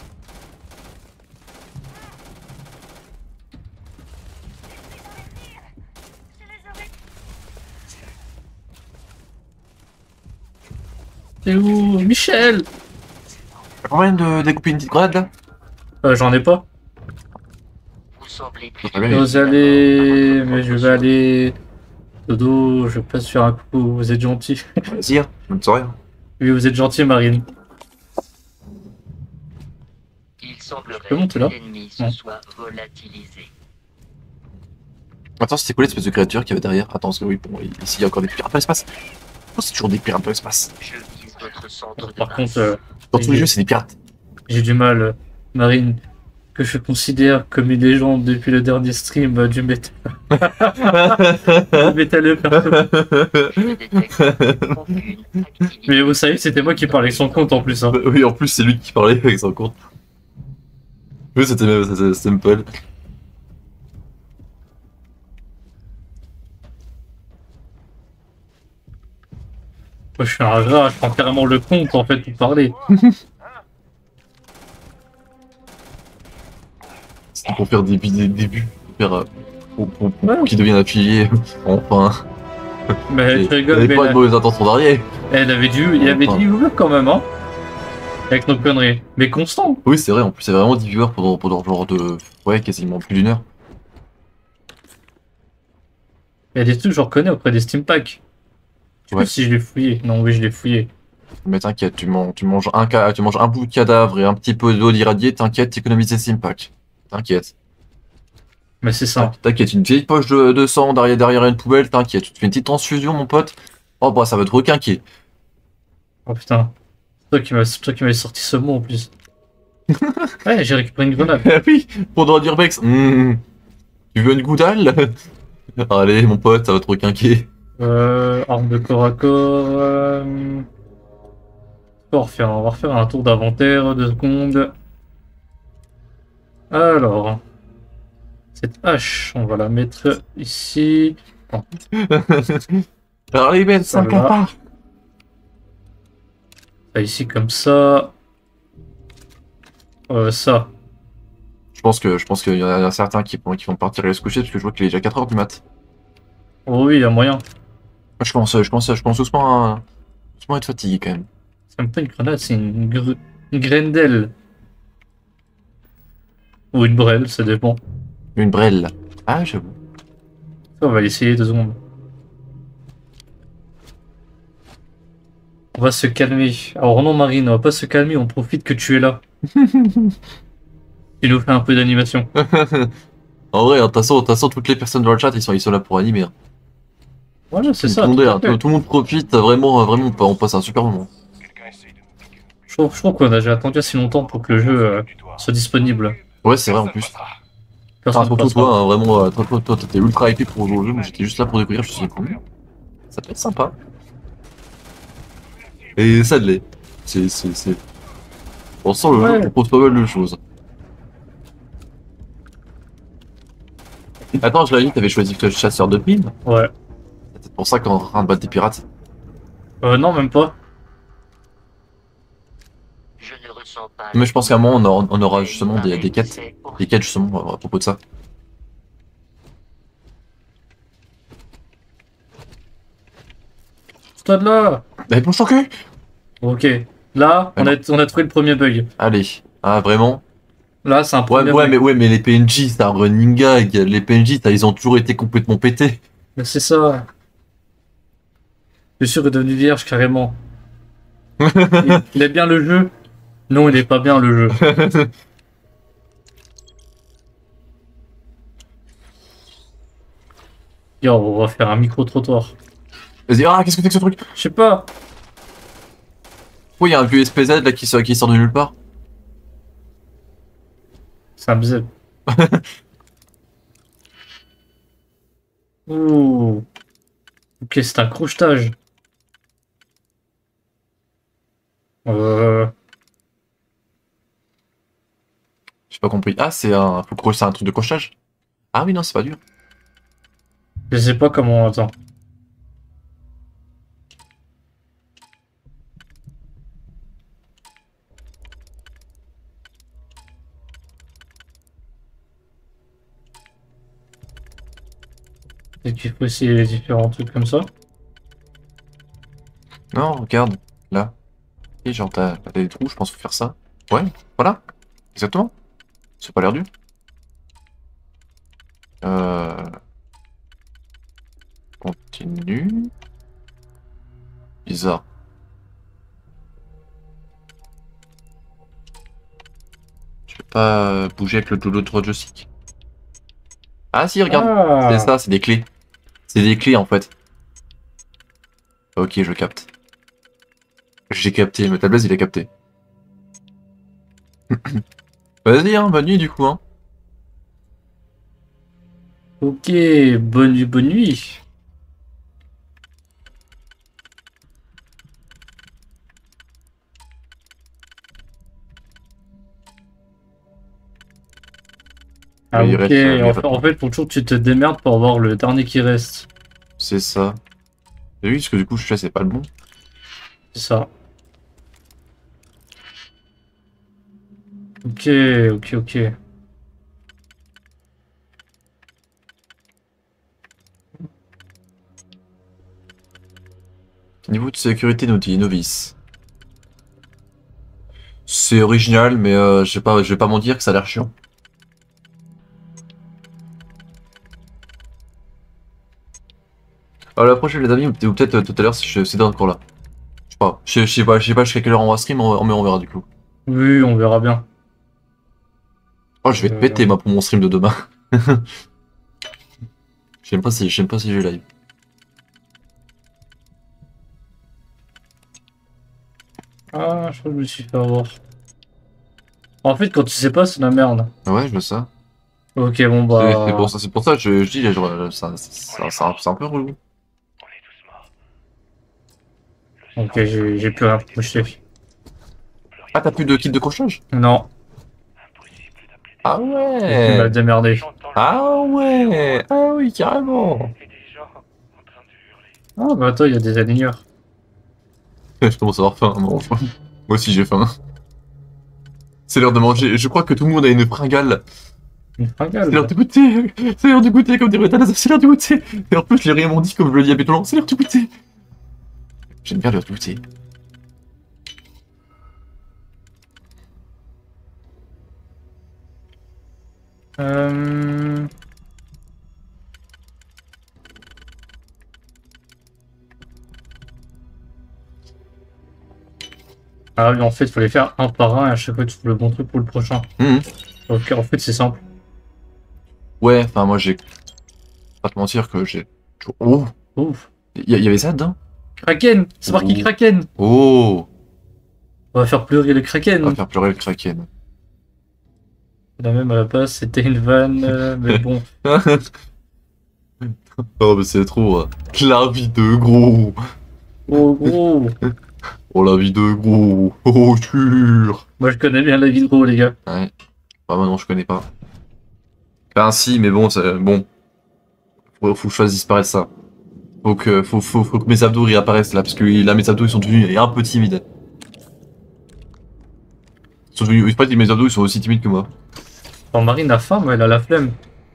C'est où Michel? T'as pas moyen de découper une petite grenade là? Euh, J'en ai pas. Vous semblez Très bien. Vous allez... Mais je vais aller... Dodo, je passe sur un coup, vous êtes gentil. Vas-y, hein, je ne sais rien. Oui, vous êtes gentil, Marine. Il semblerait peux monter là que l'ennemi se Non. soit volatilisé. Attends, c'était quoi l'espèce de créature qu'il y avait derrière? Attends, parce que oui, bon, ici il y a encore des pirates dans l'espace. Oh, c'est toujours des pirates dans l'espace. Je vise votre centre de Par masse. contre, euh, Dans tous les jeux, c'est des pirates. j'ai du mal, euh, Marine, que je considère comme une légende depuis le dernier stream euh, du métal. du métal perso. Je ne détecte aucune activité. Mais vous savez, c'était moi qui parlais avec son compte en plus. Hein. Oui, en plus, c'est lui qui parlait avec son compte. Oui, c'était même c'était simple. Moi, je suis un rat, je prends carrément le compte en fait pour parler. C'était pour faire des des débuts. Pour faire. euh, Pour, pour, pour Ouais. qu'il devienne affilié. Enfin. Mais Et- tu Il rigoles, avait mais pas là- de mauvaise intention d'arrière. elle avait dû, il y avait Enfin. dix viewers quand même, hein. Avec nos conneries. Mais constant. Oui, c'est vrai, en plus, c'est vraiment dix viewers pendant, pendant genre de. Ouais, quasiment plus d'une heure. Il y a des trucs que je reconnais auprès des Steam Packs. Je sais Ouais. pas si je l'ai fouillé. Non, oui, je l'ai fouillé. Mais t'inquiète, tu manges, tu, manges un ca- tu manges un bout de cadavre et un petit peu d'eau irradiée, t'inquiète, t'économises tes Simpack. T'inquiète. Mais c'est ça. T'inquiète, une vieille poche de, de sang derrière, derrière une poubelle, t'inquiète. Tu te fais une petite transfusion, mon pote. Oh, bah, ça va te requinquer. Oh putain. C'est toi qui m'as- c'est toi qui m'avais sorti ce mot en plus. Ouais, j'ai récupéré une grenade. Ah oui, pendant l'urbex. Mmh. Tu veux une goudale? Allez, mon pote, ça va te requinquer. Euh, arme de corps à corps. Euh... On va refaire, on va refaire un tour d'inventaire, deux secondes. Alors, cette hache, on va la mettre ici. Alors, les bêtes, ça Voilà. part. Ça, ici comme ça. Euh, ça. Je pense que je pense qu'il y en a certains qui, vont- qui vont partir aller se coucher parce que je vois qu'il est déjà quatre heures du mat. Oh oui, il y a moyen. Moi, je pense, je pense, je pense doucement à, doucement à être fatigué quand même. C'est même pas une grenade, c'est une, gr... une grendelle. Ou une brelle, ça dépend. Une brêle. Ah, j'avoue. Ça, on va essayer deux secondes. On va se calmer. Alors non, Marine, on va pas se calmer, on profite que tu es là. Tu nous fais un peu d'animation. En vrai, hein, de toute façon, de toute façon, toutes les personnes dans le chat, ils sont, ils sont là pour animer. Hein. Voilà, c'est Tout, ça. le monde tout est, à hein, fait. tout, tout le monde profite, vraiment, vraiment, on passe un super moment. Je trouve, je trouve qu'on a déjà attendu assez longtemps pour que le jeu euh, soit disponible. Ouais, c'est vrai en plus. Personne Ah, ne surtout passera. toi, hein, vraiment, euh, toi, toi, toi, t'étais ultra hypé pour jouer au jeu, moi j'étais juste là pour découvrir, je me suis dit, cool. Ça peut être sympa. Et ça l'est. C'est, c'est, c'est. On sent le Ouais. jeu propose pas mal de choses. Attends, je l'avais dit, t'avais choisi le chasseur de mines. Ouais. C'est peut-être pour ça qu'on est en train de battre des pirates. Euh, non, même pas. Je ne ressens pas. Mais je pense qu'à un moment, on aura, on aura justement des, des quêtes. C'est pour- Des quêtes justement à propos de ça. Stade là. Mais pour choquer. Ok. Là, on a, on a trouvé le premier bug. Allez. Ah, vraiment? Là, c'est un Ouais, premier ouais, bug. mais, ouais, mais les P N J, c'est un running gag. Les P N J, t'as- ils ont toujours été complètement pétés. Mais c'est ça. Je suis sûr qu'il est devenu vierge carrément. il, il est bien le jeu. Non, il est pas bien le jeu. Yo, on va faire un micro-trottoir. Vas-y, ah, qu'est-ce que c'est que ce truc? Je sais pas. Oui, il y a un vieux S P Z là qui sort, qui sort de nulle part. C'est un bzeb. Ouh. Ok, c'est un crochetage. Euh... J'ai pas compris. Ah, c'est un, faut que c'est un truc de crochetage? Ah oui, non, c'est pas dur. Je sais pas comment... Attends. Et qu'il faut essayer les différents trucs comme ça. Non, regarde, là. Et genre, t'as t'as des trous, je pense qu'il faut faire ça. Ouais, voilà. Exactement. C'est pas l'air dur. Euh... Continue. Bizarre. Je peux pas bouger avec le l'autre joystick. Ah si, regarde. Ah. C'est ça, c'est des clés. C'est des clés en fait. Ok, je capte. j'ai capté, mais ta Blaise il a capté. Vas-y, hein, bonne nuit du coup. Hein. Ok, bonne nuit, bonne nuit. Ah Il ok, reste, euh, en, il fait, reste- en fait, faut toujours que tu te démerdes pour avoir le dernier qui reste. C'est ça. Et oui, parce que du coup, je sais, c'est pas le bon. C'est ça. Ok, ok, ok. Niveau de sécurité noté, novice. C'est original, mais euh, je sais pas, je vais pas m'en dire que ça a l'air chiant. Alors la prochaine les amis, ou peut-être euh, tout à l'heure si je- c'est encore là. Je sais pas, je sais- je sais pas, je sais pas jusqu'à quelle heure on va stream, on- mais on verra du coup. Oui, on verra bien. Oh, je vais te Euh, péter moi pour mon stream de demain. Je sais même pas si, je sais même pas si j'ai live. Ah, je crois que je me suis fait avoir. En fait, quand tu sais pas, c'est la merde. Ouais, je le sais. Ok, bon C'est bah. c'est pour ça, c'est pour ça que je, je dis, genre, ça- ça- ça- c'est un peu relou. Ok, j'ai j'ai plus rien pour projeter. Ah, t'as plus de kit de crochage? Non, Ah j'ai ouais. mal démerdé. Ah ouais. Ah oui, carrément. Ah bah attends, il y a des aligneurs. Je commence à avoir faim. Bon, moi aussi j'ai faim. C'est l'heure de manger. Je crois que tout le monde a une fringale. Une fringale. C'est l'heure de goûter. C'est l'heure de goûter, comme dirait Thanos. C'est l'heure de goûter. Et en plus, les rien m'ont dit, comme je le dis à Pétolan. C'est l'heure de goûter. J'aime bien l'heure de goûter. Euh... Ah oui, en fait, il faut les faire un par un et à chaque fois tu trouves le bon truc pour le prochain. Mhm. Ok, en fait, c'est simple. Ouais, enfin, moi j'ai. Pas te mentir que j'ai. Oh. Ouf. Il y, y avait ça dedans? Kraken! C'est marqué Oh. Kraken! Oh. On va faire pleurer le On Kraken! va faire pleurer le Kraken. La même à la base, c'était une vanne, euh, mais bon. Oh, mais c'est trop. euh, La vie de gros. Oh gros! Oh, la vie de gros. Oh, sûr. Moi je connais bien la vie de gros, les gars. Ouais. Bah, moi non, je connais pas. Enfin, si, mais bon, c'est- bon. Faut, faut que je fasse disparaître ça. Faut que, faut, faut, faut que mes abdos réapparaissent là, parce que là, mes abdos ils sont devenus un peu timides. Ils sont devenus. Je sais pas si mes abdos ils sont aussi timides que moi. Alors, Marine a faim, mais elle a la flemme.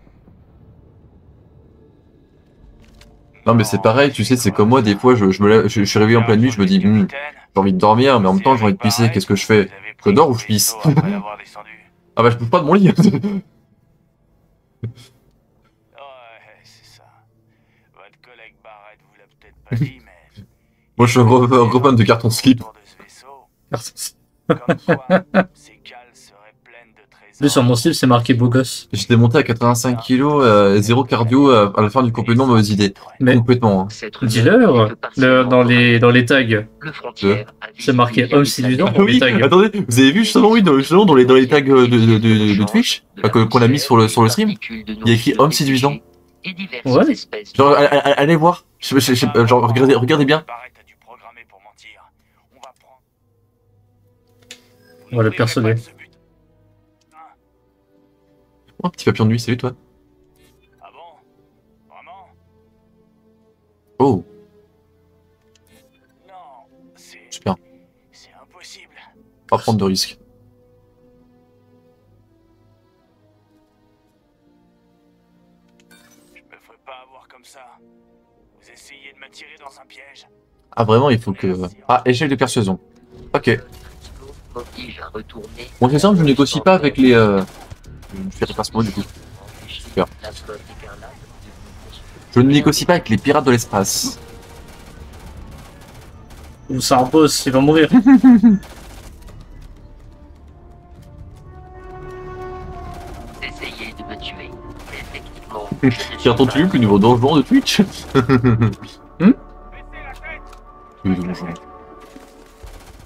Non, mais c'est pareil, tu sais, c'est comme moi, des fois, je, je me lève, je, je suis réveillé en pleine nuit, je me dis, hmm, j'ai envie de dormir, mais en même temps, j'ai envie de pisser, qu'est-ce que je fais? Je dors ou je pisse? Ah bah, je bouge pas de mon lit. Ouais, c'est ça. Votre collègue Barrett vous l'a peut-être pas dit, mais... Moi, je suis un gros, un gros fan de carton slip. Autour de ce vaisseau, comme quoi, ces cales seraient pleines de trésors. Plus sur mon style, c'est marqué beau gosse. J'étais monté à quatre-vingt-cinq kilos, euh, zéro cardio, euh, à la fin du complètement mauvaise idée. Mais Complètement. Hein. Cette rumeur dis-leur, est que le- dans les dans les tags, le frontière a c'est marqué visité homme les séduisant. Ah oui, les tags. attendez, vous avez vu justement, oui, dans, justement, dans les, dans les tags de, de, de, de Twitch, enfin, que- qu'on a mis sur le, sur le stream, il y a écrit homme séduisant. et diverses Ouais. espèces de- Genre, allez, allez- allez voir. Je, je- je- genre, regardez, regardez bien. Barrett a dû programmer pour mentir. On va prendre... On va le persuader. Oh, petit papillon de nuit, salut toi. Ah bon? Vraiment? Oh, Non, c'est... super. c'est impossible. Pas prendre de risques. Je me ferai pas avoir comme ça. Vous essayez de m'attirer dans un piège. Ah, vraiment, il faut que. Ah, échec de persuasion. Ok. m'oblige à retourner. Bon, c'est simple, je négocie pas avec les. Euh... Je fais déplacement du coup. Super. La flotte écarlate. Je ne négocie pas avec les pirates de l'espace. Ou c'est un boss, il va mourir. Essayez de me tuer. Mais techniquement. Qui entends-tu le plus nouveau donjon de Twitch? Hmm Oui, donjon.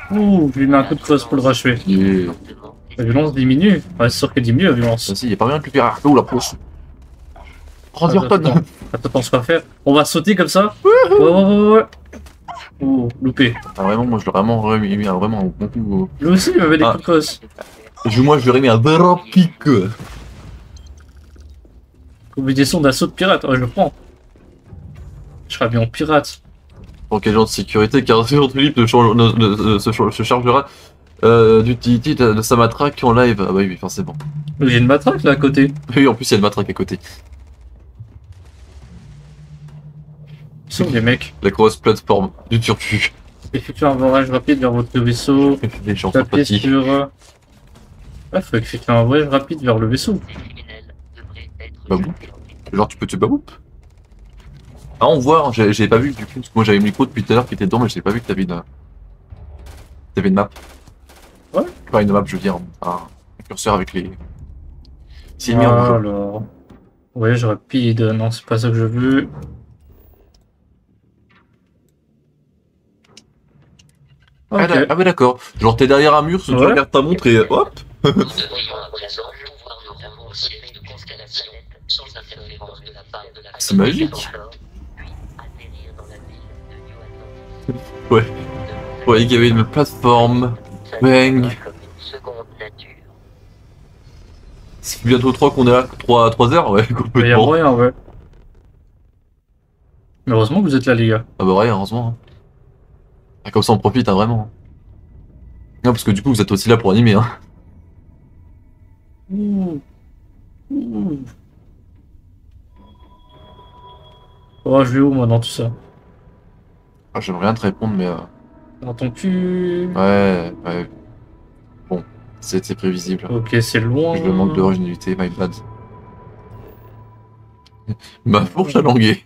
Ouh, je lui mets un coup de crosse pour le rachever. Et... La violence diminue. Ouais, c'est sûr qu'elle diminue la violence. Vas-y, il y a pas rien de plus pire. Ouh la poche. Randy Attends, Orton. attends, attends, on se va faire. On va sauter comme ça. Ouais, ouais, ouais, ouais. Oh, loupé. Ah, vraiment, moi je l'aurais vraiment remis mis un vraiment un bon coup. Lui aussi, il m'avait des Ah. coups de crosse. Je, moi je lui aurais mis un drop kick. Combinaison d'assaut de pirate. Ouais, je le prends. Je serais bien en pirate. Donc agent de sécurité, car ce Philippe ne change- ne- ne- ne- se, se chargera euh, d'utilité de, de sa matraque en live. Ah bah oui, forcément. J'ai une matraque là à côté. Oui, en plus il y a une matraque à côté. Ils sont les mecs. La grosse plateforme du turfu. Effectuez un voyage rapide vers votre vaisseau. Les gens sont Appuyez petits. sur. euh, Ouais, faut effectuer un voyage rapide vers le vaisseau. Babou. Genre tu peux tuer Babou. Ah on voit, hein, j'ai j'ai pas vu du coup, parce que moi j'avais le micro depuis tout à l'heure qui était dedans, mais j'ai pas vu que t'avais une... T'avais une map. Ouais. Pas une map, je veux dire, un, un curseur avec les... C'est mis Ah, en rouge. alors. Voyage rapide. Non, c'est pas ça que je veux. Ah, Ok. d'ac- ah ouais d'accord, genre t'es derrière un mur, tu Ouais. regardes ta montre et hop. Nous devrions à présent pouvoir nous rendre au siège de constellation sans interférence de la part de la C'est magique. puis atterrir dans la ville de New Atlantis. Ouais. Ouais, il y avait une plateforme. Ça Bang. nous sera comme une seconde nature. C'est bientôt trois qu'on est là, trois heures, ouais, Il y a complètement. moyen, ouais. Mais heureusement que vous êtes là, les gars. Ah bah ouais, heureusement. hein. Ah, comme ça on profite, hein, vraiment. Non, parce que du coup vous êtes aussi là pour animer, hein. Ouh. Ouh. Oh, je vais où, moi, dans tout ça? Ah, j'aimerais rien te répondre, mais... euh, Dans ton cul. Ouais, ouais. Bon, c'était prévisible. Ok, c'est loin. Je manque d'originalité, my bad. Ma fourche à languer.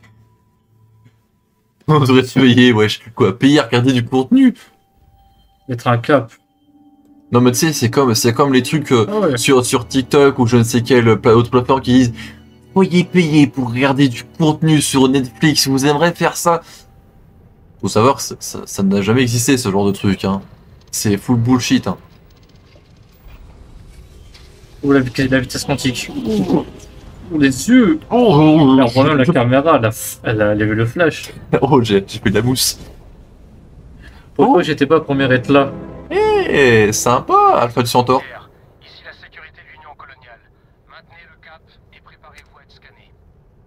On devrait se payer, wesh. Quoi, payer à regarder du contenu? Mettre un cap. Non, mais tu sais, c'est comme, c'est comme les trucs euh, Ah ouais. sur, sur TikTok ou je ne sais quelle pla- autre plateforme qui disent soyez payé pour regarder du contenu sur Netflix, vous aimeriez faire ça. Faut savoir, ça ça- ça n'a jamais existé ce genre de truc. Hein. C'est full bullshit. Hein. Ou la, vitesse- la vitesse quantique. Ouh. Ouh, les yeux. Oh, Alors, vraiment, la caméra, elle a, elle a levé le flash. oh j'ai j'ai fait de la mousse. Pourquoi Oh. j'étais pas premier à être là? Eh, sympa, Alpha du Centaure. Ici la sécurité de l'Union coloniale. Maintenez le cap et préparez-vous à être scanné.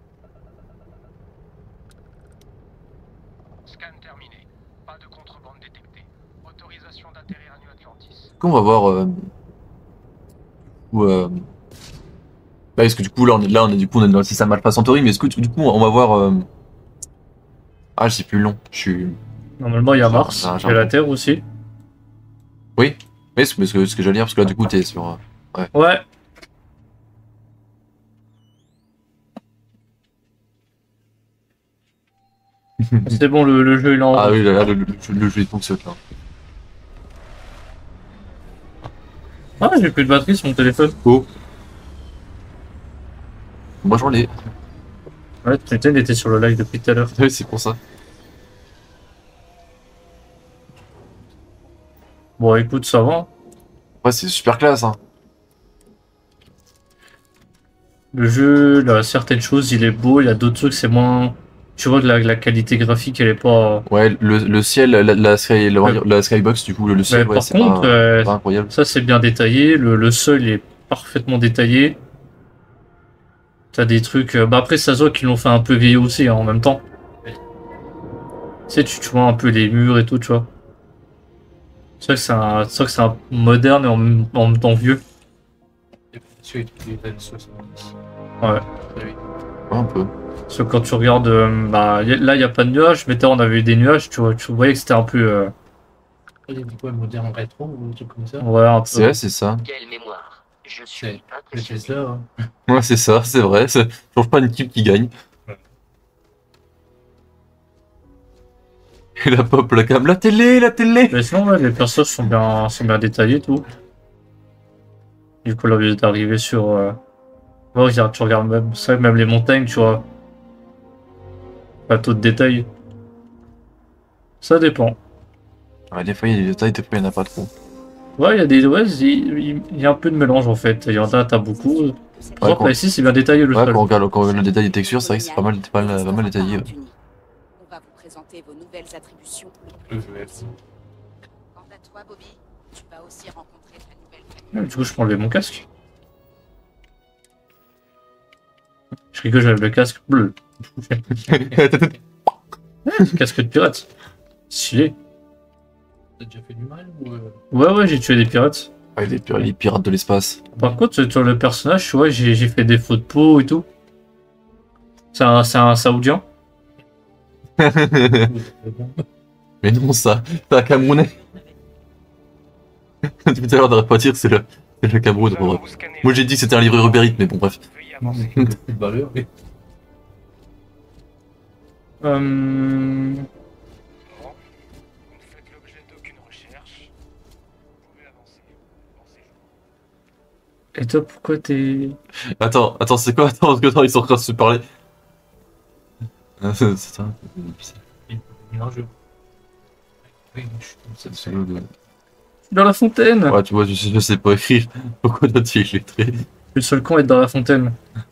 Scan terminé. Pas de contrebande détectée. Autorisation d'atterrir à New Atlantis. On va voir. Euh... Ou, euh... Bah, est-ce que du coup là on est là on est du coup on est dans le système Alpha Centauri, mais est-ce que du coup on va voir. Euh... Ah, j'ai plus le nom. Je suis. Normalement, il y a Ah, Mars. ah, Il y a la Terre aussi. Oui, mais ce, ce que, ce que j'allais dire, parce que là, du coup, t'es sur. euh, Ouais. C'est bon, le, le jeu il est en Ah route. oui, là, là, le, le, le jeu il fonctionne là. Ah, j'ai plus de batterie sur mon téléphone. Oh. Moi, j'en ai. Ouais, putain, il était sur le live depuis tout à l'heure. Oui, c'est pour ça. Bon, écoute, ça va. Ouais, c'est super classe. Hein. Le jeu, il a certaines choses, il est beau. Il y a d'autres trucs, c'est moins. Tu vois que la, la qualité graphique, elle est pas. Ouais, le, le ciel, la, la, sky, la, Ouais. la skybox, du coup, le, le ciel, Mais ouais, par c'est contre, pas, euh, pas incroyable. ça c'est bien détaillé. Le, le sol il est parfaitement détaillé. T'as des trucs. euh, Bah après, ça se voit qu'ils l'ont fait un peu vieillot aussi hein, en même temps. Tu sais, tu, tu vois un peu les murs et tout, tu vois. C'est vrai que c'est un, c'est vrai que c'est un moderne et en même, en même temps vieux. Ouais. Ouais, un peu. Parce que quand tu regardes, euh, bah, y a- là il n'y a pas de nuages, mais t'as, on avait eu des nuages, tu vois, tu voyais que c'était un peu. euh, Il y a du quoi, moderne rétro ou un truc comme ça? Ouais, un C'est peu. vrai, c'est ça. Quelle mémoire. Je suis C'est le impressionné. Tesla. Hein. Ouais, c'est ça, c'est vrai. Ça change pas une équipe qui gagne. Et la pop, la cam, la télé, la télé. Mais sinon, ouais, les personnages sont bien, sont bien détaillés, tout. Du coup, là, vous êtes arrivé sur. Euh... Ouais, regarde, tu regardes même ça, même les montagnes, tu vois. Pas taux de détail. Ça dépend. Ouais, des fois il y a des détails, des fois il n'y en a pas trop. Ouais, il y a des. Ouais, il il y a un peu de mélange en fait. Il y en a, t'as beaucoup. Par exemple, quand- là ici, c'est bien détaillé le Ouais, sol. quand on regarde, quand on regarde le détail des textures, c'est vrai que c'est pas mal, pas mal, pas mal détaillé. Ouais. On va vous présenter vos nouvelles attributions. Le jeu F. Quant à toi, Bobby, tu vas aussi rencontrer ta nouvelle famille. Ouais, du coup, je peux enlever mon casque. Je rigole, j'avais le casque bleu. Casque de pirate. Stylé. T'as déjà fait du mal ou. euh, Ouais, ouais, j'ai tué des pirates. Ouais, les, pir- les pirates de l'espace. Par contre, sur le personnage, tu vois, j'ai j'ai fait des fautes de peau et tout. C'est un, c'est un saoudien. Mais non, ça, c'est un Camerounais. Tout à l'heure, on n'aurait pas dire que c'est le, c'est le Cameroun. Bon, bref. Moi j'ai dit que c'était un livre Uber Eats, mais bon, bref. Footballeur, mais. Euh... Bon, vous ne faites l'objet d'aucune recherche. Vous pouvez avancer. Pensez. Et toi, pourquoi t'es... Attends, attends, c'est quoi? Attends, parce que attends, ils sont en train de se parler. Ah, c'est c'est ça. Non, je. Oui, je suis comme ça. C'est le- le- Dans la fontaine. Ouais, tu vois, je sais, je sais pas écrire. Pourquoi toi tu es illettré? Je suis le seul con à être dans la fontaine.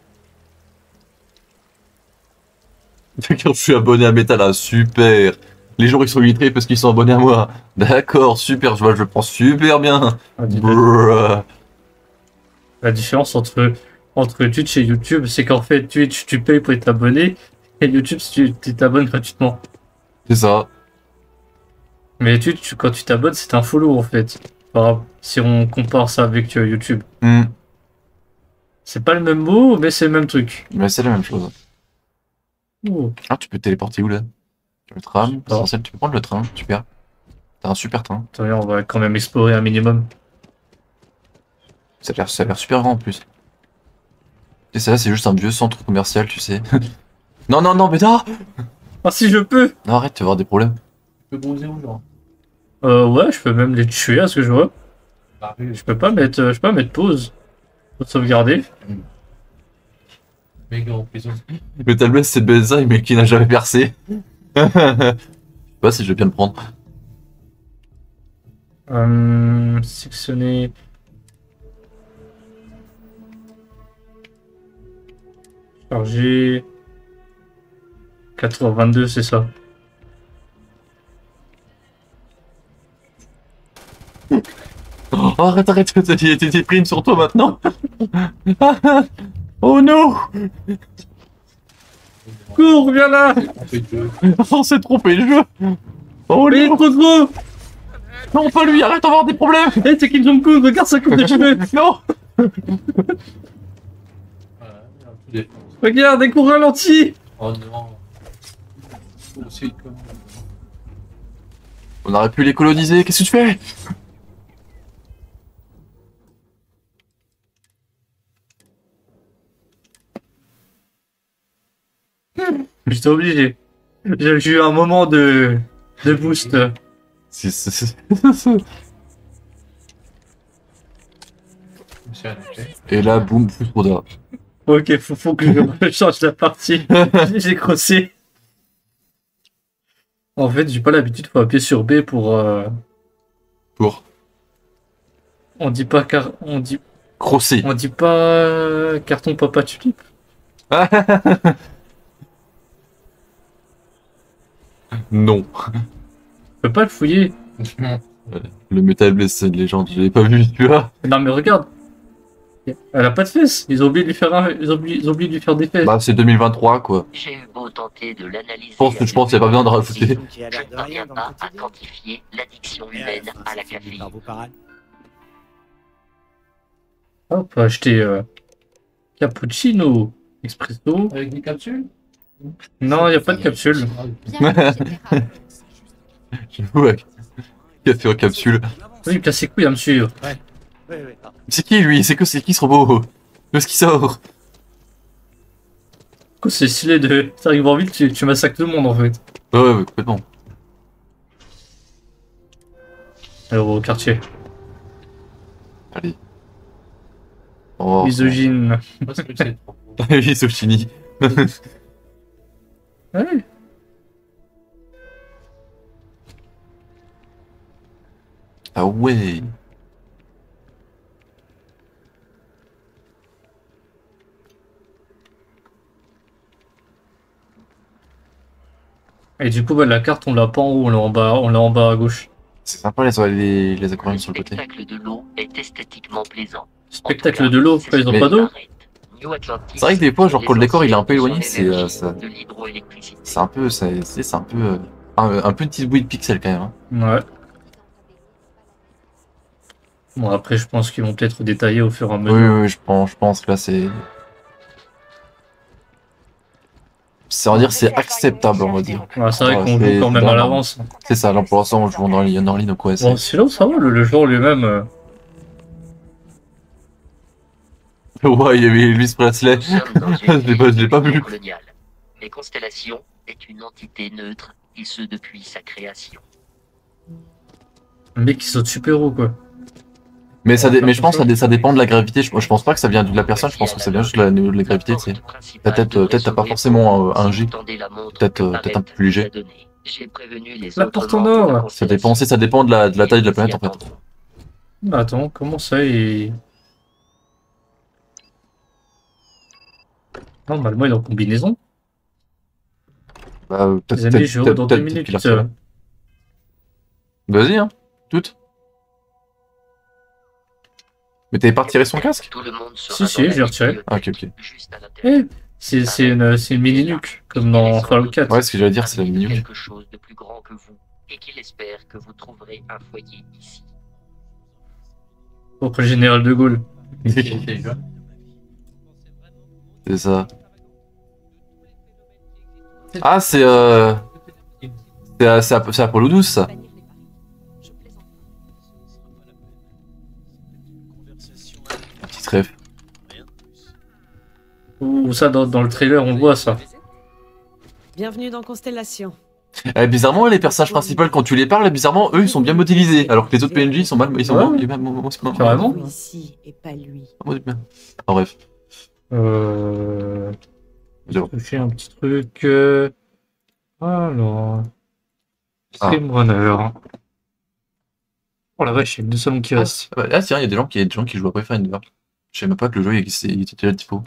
Quand je suis abonné à Metal, ah, super. Les gens ils sont illettrés parce qu'ils sont abonnés à moi. D'accord, super, je vois, je le prends super bien. Ah, dis- Brrr. La différence entre, entre Twitch et YouTube, c'est qu'en fait, Twitch, tu payes pour être abonné, et YouTube, tu tu t'abonnes gratuitement. C'est ça. Mais Twitch, tu- quand tu t'abonnes, c'est un follow, en fait. Par- si on compare ça avec euh, YouTube. Hmm. C'est pas le même mot, mais c'est le même truc. Mais c'est la même chose. Oh. Ah, tu peux te téléporter où là? Le tram, pas. essentiel, tu peux prendre le train, super. T'as un super train. Attends, on va quand même explorer un minimum. Ça a l'air, ça a l'air super grand en plus. Et ça, c'est juste un vieux centre commercial, tu sais. Non, non, non, mais non! Ah, si je peux! Non, arrête, tu vas avoir des problèmes. Tu peux bronzer aux gens. Euh, ouais, je peux même les tuer à ce que je vois. Bah, oui, Je peux pas mettre, euh, je peux pas mettre pause. Faut sauvegarder. méga en prison. Le tableau, c'est Benzaï, mais qui n'a jamais percé. Je sais pas si je vais bien le prendre. Euh, sectionner. Charger. quatre heures vingt-deux, c'est ça. Oh, arrête, arrête, t'as des des primes sur toi maintenant. Oh non! Cours, viens là! On fait deux. On s'est trompé le jeu! Oh Mais non! trop trop! Non, pas lui, arrête d'avoir des problèmes! Hey, c'est Kim Jong-un, regarde sa coupe de cheveux! Non! Voilà, un coup défense. Regarde, des cours ralentis! Oh non. Oh, c'est comme. On aurait pu les coloniser, qu'est-ce que tu fais? J'étais obligé. J'ai j'ai eu un moment de, de boost. C'est- c'est- c'est- C'est un effet. Et là, boum, Foudroda. Ok, faut, faut que je change la partie. J'ai crossé. En fait, j'ai pas l'habitude, faut appuyer sur B pour. euh, Pour On dit pas car. On dit, crosser. on dit pas euh, carton papa tulipe. Non. Je peux pas le fouiller. Le Metal Blade, c'est une légende, je l'ai pas vu, tu vois. Non, mais regarde. Elle a pas de fesses. Ils ont oublié de lui faire, un... ils ont oublié, ils ont oublié de lui faire des fesses. Bah, c'est deux mille vingt-trois, quoi. J'ai eu beau tenter de l'analyser. Je pense que- je pense qu'il y a pas besoin de rajouter. Je ne parviens pas à quantifier l'addiction humaine à la caféine. Hop, on peut acheter euh, cappuccino, espresso. Avec des capsules? Non, y a pas de capsule. J'avoue, ouais. Café en capsule. Oui, il me casse ses couilles à me suivre. C'est qui lui? C'est que c'est qui ce robot? Où est-ce qu'il sort? Quoi, c'est stylé de. T'arrives en ville, tu, tu massacres tout le monde en fait. Ouais, ouais, ouais, complètement. Alors au quartier. Allez. Au revoir. Misogyne. Je sais pas ce que c'est. Oui, Sochini. Ouais. Ah ouais. Et du coup, bah, la carte, on l'a pas en haut, on l'a en bas, on l'a en bas à gauche. C'est sympa les, les, les aquariums Le sur le côté. spectacle de l'eau est esthétiquement plaisant. Spectacle de l'eau, pourquoi ils ont pas d'eau? C'est vrai que des fois, genre quand le décor il est un peu éloigné, c'est euh, ça- de l'hydroélectricité. c'est un peu, c'est c'est- c'est un peu, euh, un, un peu une petite bouille de pixels quand même. Hein. Ouais. Bon, après, je pense qu'ils vont peut-être détailler au fur et à Oui, mesure. oui, oui, je pense, je pense que là c'est, c'est on va dire c'est acceptable, on va dire. Ouais, c'est vrai Ouais, qu'on c'est- joue quand même c'est à dans- l'avance. C'est ça. Là pour l'instant, on joue dans les dans les donc ouais. Bon, c'est- sinon, ça va, le, le jour lui-même. euh, Ouais, il y avait Elvis Presley. Nous sommes dans Je une l'ai pas, je l'ai pas vu. coloniale. Les constellations est une entité neutre, et ce depuis sa création. Un mec qui saute super haut, quoi. Mais ça, dé- mais je pense que ça, dé- ça dépend de la gravité. Je, je pense pas que ça vient de la personne. Je pense que ça vient juste de la, de la gravité. Tu sais. Ta tête, peut-être t'as pas forcément un, un G. Peut-être, euh, peut-être un peu plus léger. J'ai prévenu les La autres porte en membres de la or. Ça dépend. tu sais, Ça dépend de la, de la taille de la planète en fait. Bah, attends, comment ça il... Normalement, il est en combinaison. Bah, euh, peut-être, Les amis, peut-être, je peut-être, dans deux peut-être minutes. qu'il a retiré. Vas-y, hein. Toutes. Mais t'avais pas retiré son casque? Tout le monde sera Si, dans si, la j'ai retiré. Ah, ok, ok. juste à l'intérieur. Eh, c'est c'est une, c'est une mini-nuque, comme dans Fallout quatre. Ouais, ce que j'allais dire, c'est la minute. Quelque chose de plus grand que vous, et qu'il espère que vous trouverez un foyer ici. Propre général de Gaulle. C'est ça. Ah, c'est euh... c'est euh, c'est Ap- c'est Apollo douze, ça. Un petit rêve. Ou ça, dans, dans le trailer, on voit ça. Bienvenue dans Constellation. Eh, bizarrement, les personnages principaux, quand tu les parles, bizarrement, eux, ils sont bien modélisés. Alors que les autres P N J, ils sont mal. Ils sont Ouais. mal- ils sont mal- ils sont mal- Carrément. Vous ici et pas lui. Ouais, bien. Enfin, bref. Euh... Zéro. Toucher un petit truc. euh, Alors... Ah. Streamrunner. Oh la vache, il y a deux salons qui restent. Ah, bah, là, tiens, il y a des gens qui, il y a des gens qui jouent à Pathfinder. Je savais même pas que le jeu il existait, il était déjà dispo.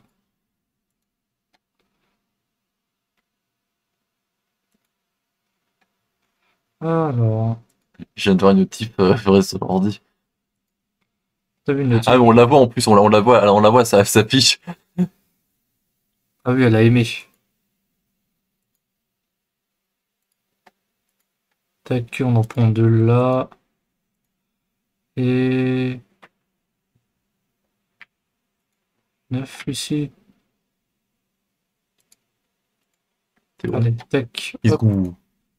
Alors... Je viens de voir une notif euh, référée sur l'ordi. T'as vu une notif? Ah, mais on la voit en plus, on la, on la voit, alors on la voit, ça s'affiche. Ah oui, elle a aimé. Tac, on en prend deux là. Et... neuf ici. C'est bon. Allez, tac. Ils hop. trouvent.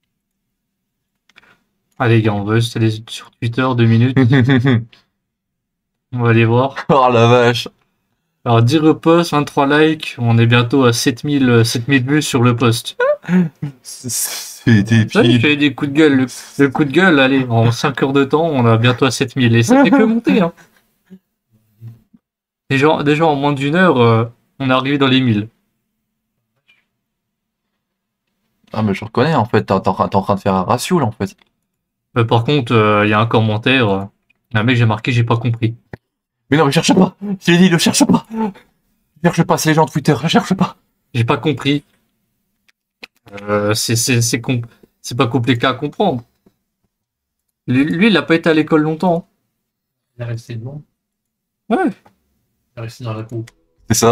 Allez, les gars, on va juste aller sur Twitter, deux minutes. On va aller voir. Oh la vache. Alors, dix reposts, vingt-trois likes. On est bientôt à sept mille, sept mille vues sur le post. C'est des Ça, il fait des coups de gueule. Le, le coup de gueule, allez, en cinq heures de temps, on a bientôt à sept mille. Et ça fait que monter, hein. Déjà, déjà en moins d'une heure, euh, on est arrivé dans les mille. Ah, mais je reconnais en fait, t'es en train t'es en train de faire un ratio là en fait. Euh, par contre, euh, il y a un commentaire. euh, un mec, j'ai marqué, j'ai pas compris. Mais non, mais cherche pas. Je l'ai dit, ne cherche pas. Cherche pas, c'est les gens de Twitter, cherche pas. J'ai pas compris. Euh, c'est c'est c'est com- c'est pas compliqué à comprendre. Lui, lui, il a pas été à l'école longtemps. Il est resté devant. Ouais. Il est resté dans la cour. C'est ça.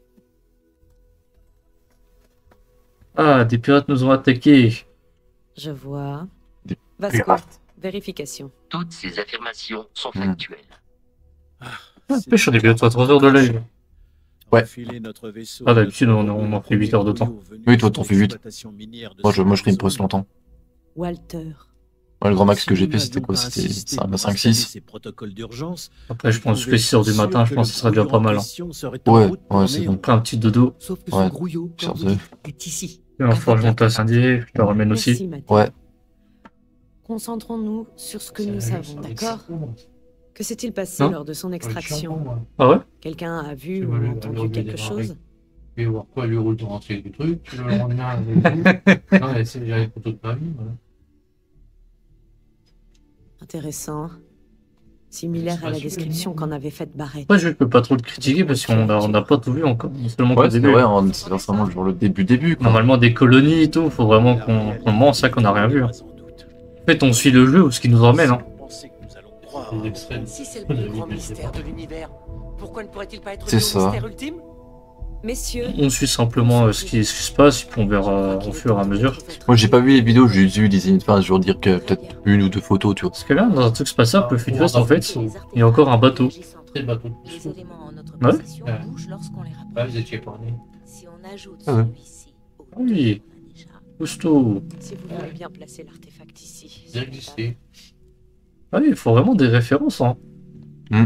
Ah, des pirates nous ont attaqués. Je vois. Des Vasco, pirates. vérification. Toutes ces affirmations sont Hmm. factuelles. Ah, pêche, on est bientôt à trois heures de live. Ouais. Ah, d'habitude, on, on en fait huit heures de temps. Oui, toi, t'en fais huit. Moi, je, moi, je ferai une pause longtemps. Walter. Ouais, le grand max que j'ai fait, c'était quoi? C'était cinq six. Après, je pense que six heures du matin, je pense que ce sera déjà pas mal. hein. Ouais, ouais, c'est bon. Après un petit dodo. Sauf que Ouais, ce grouillot, sur comme deux. vous dites, est ici. Et on fera remonter à Saint-Dié, je te ramène Merci, aussi. Mathieu. Ouais. Concentrons-nous sur ce que nous savons, d'accord? Que s'est-il passé Non. lors de son extraction? Ah ouais? Quelqu'un a vu Tu ou vas lui- entendu lui quelque démarrer. chose? Tu vas voir quoi, lui roule ton entier du truc, tu le lendemain avec lui. Non, mais c'est déjà les photos de famille, voilà. Intéressant. Similaire à la description qu'en avait faite Barrett. Moi, je peux pas trop le critiquer parce qu'on a, on a pas tout vu encore. Seulement Ouais, qu'au c'est début. vrai, hein, c'est vraiment genre le début début. Quoi. Normalement, des colonies et tout, faut vraiment qu'on qu ment, ça qu'on a rien vu. Hein. En fait, on suit le jeu ou ce qui nous emmène. Hein. Si c'est le plus grand mystère de l'univers, pourquoi ne pourrait-il pas être C'est lié au ça. mystère ultime? Messieurs, On suit simplement euh, ce, qui, ce qui se passe et puis on verra au fur et à mesure. Moi, j'ai pas vu les vidéos, j'ai vu des enfin, je veux dire que peut-être une ou deux photos, tu vois. Parce que là, dans un truc spatial, peu futuriste, en fait, il y a encore un bateau. Très bateau. Les éléments en notre Ouais. possession Ouais. bougent lorsqu'on les Ouais, rapproche. vous étiez pas né. Si on ajoute Ah ouais. celui-ci au Ah oui. qu'on a déjà, Cousteau. si vous voulez bien placer l'artefact ici. Vous existez. Ah oui, il faut vraiment des références. Hein. Hmm.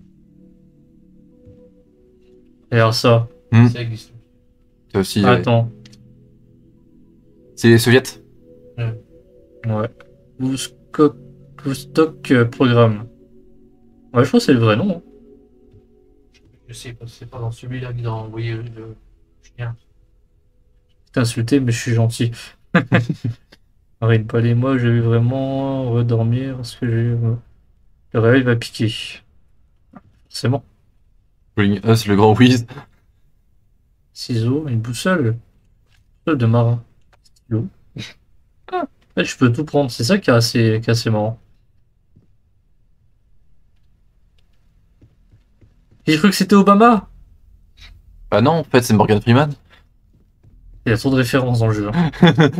Regarde ça. Hmm. Ça existe. C'est aussi. euh, Attends. C'est les soviets. Ouais. Vostok Vostok euh, Programme. Ouais, je crois que c'est le vrai nom. Hein. Je sais pas, c'est pas dans celui-là qu'ils ont envoyé le chien. Je t'ai insulté, mais je suis gentil. Arrête pas les mots, je vais vraiment redormir parce que j'ai... le réveil va piquer. Forcément. Bring Us, le grand Wiz. Ciseaux, une boussole. Boussole de marin. Stylo. Ah, ouais, je peux tout prendre, c'est ça qui est assez, qui est assez marrant. J'ai cru que c'était Obama. Bah non, en fait, c'est Morgan Freeman. Il y a trop de références dans le jeu. Hein.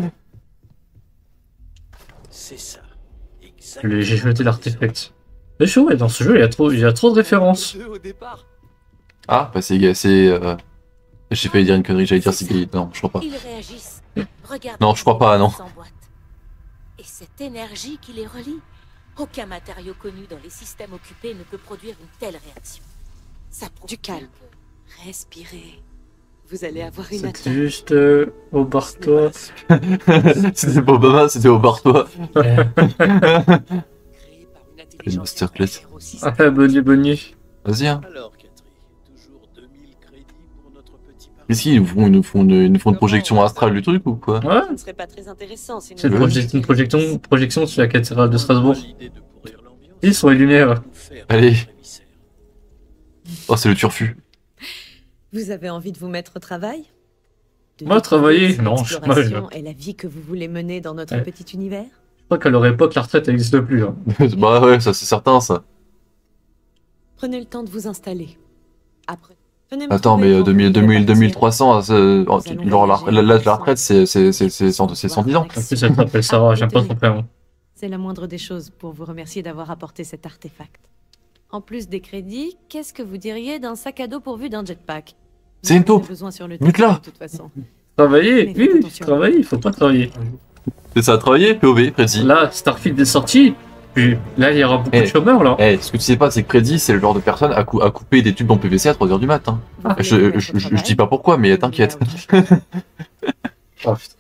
C'est ça. Le- J'ai jeté l'artefact. Mais je suis ouais, dans ce jeu, il y a trop, il y a trop de références. Au départ. Ah, bah c'est. c'est euh... J'ai failli dire une connerie, j'allais dire c'est gay. Non, je crois pas. ils réagissent. Regardez Non, je crois pas, non. les s'emboîtent. Et cette énergie qui les relie, aucun matériau connu dans les systèmes occupés ne peut produire une telle réaction. Ça prouve Du calme. que- Respirez. Vous allez avoir une C'est attaque. juste euh, au bar-toi. C'était pas Obama, c'était au bar-toi. Créé par une intelligence masterclass. étrangère au système. Ah, bonne nuit, bonne nuit. Vas-y, hein. Alors, Catherine, toujours deux mille crédits pour notre petit pari. Qu'est-ce qu'ils nous font Ils nous font une, ils nous font une projection astrale du truc ou quoi? Ouais, Ce ne serait pas très intéressant si c'est une, nous- proje- une projection, projection sur la cathédrale de Strasbourg. L'idée de pourrir l'ambiance, Ils sont les lumières. nous faire Allez. notre émissaire. Oh, c'est le turfu. Vous avez envie de vous mettre au travail? De Moi, travailler? découvrir Non, cette je- moi, je- exploration et la vie que vous voulez mener dans notre Ouais. petit univers? Je crois qu'à leur époque, la retraite n'existe plus. Hein. Bah ouais, ça c'est certain ça. Prenez le temps de vous installer. Après. venez me Attends, trouver mais euh, quand deux mille, vous deux voulez mille, partir. deux mille trois cents, euh, oh, allons genre la, voyager la, la, la ensemble. retraite c'est c'est- c'est- c'est cent c'est cent dix ans. En plus, elle s'appelle Sarah, j'aime pas son prénom. C'est la moindre des choses pour vous remercier d'avoir apporté cet artefact. En plus des crédits, qu'est-ce que vous diriez d'un sac à dos pourvu d'un jetpack? C'est une Vous en avez taupe. besoin sur le Bute-la. terrain, de toute façon. Travailler? Mais faites Oui, attention. travailler, il faut pas travailler. C'est ça à travailler, P O V, Prédit. Là, Starfield est sorti. Puis là, il y aura beaucoup Eh. de chômeurs là. Eh, ce que tu sais pas, c'est que Prédit, c'est le genre de personne à, cou à couper des tubes en P V C à trois heures du matin. Vous voulez Je, vous mettre je, au je, je travail? dis pas pourquoi, mais t'inquiète. Il y a aucun choix. Oh, putain.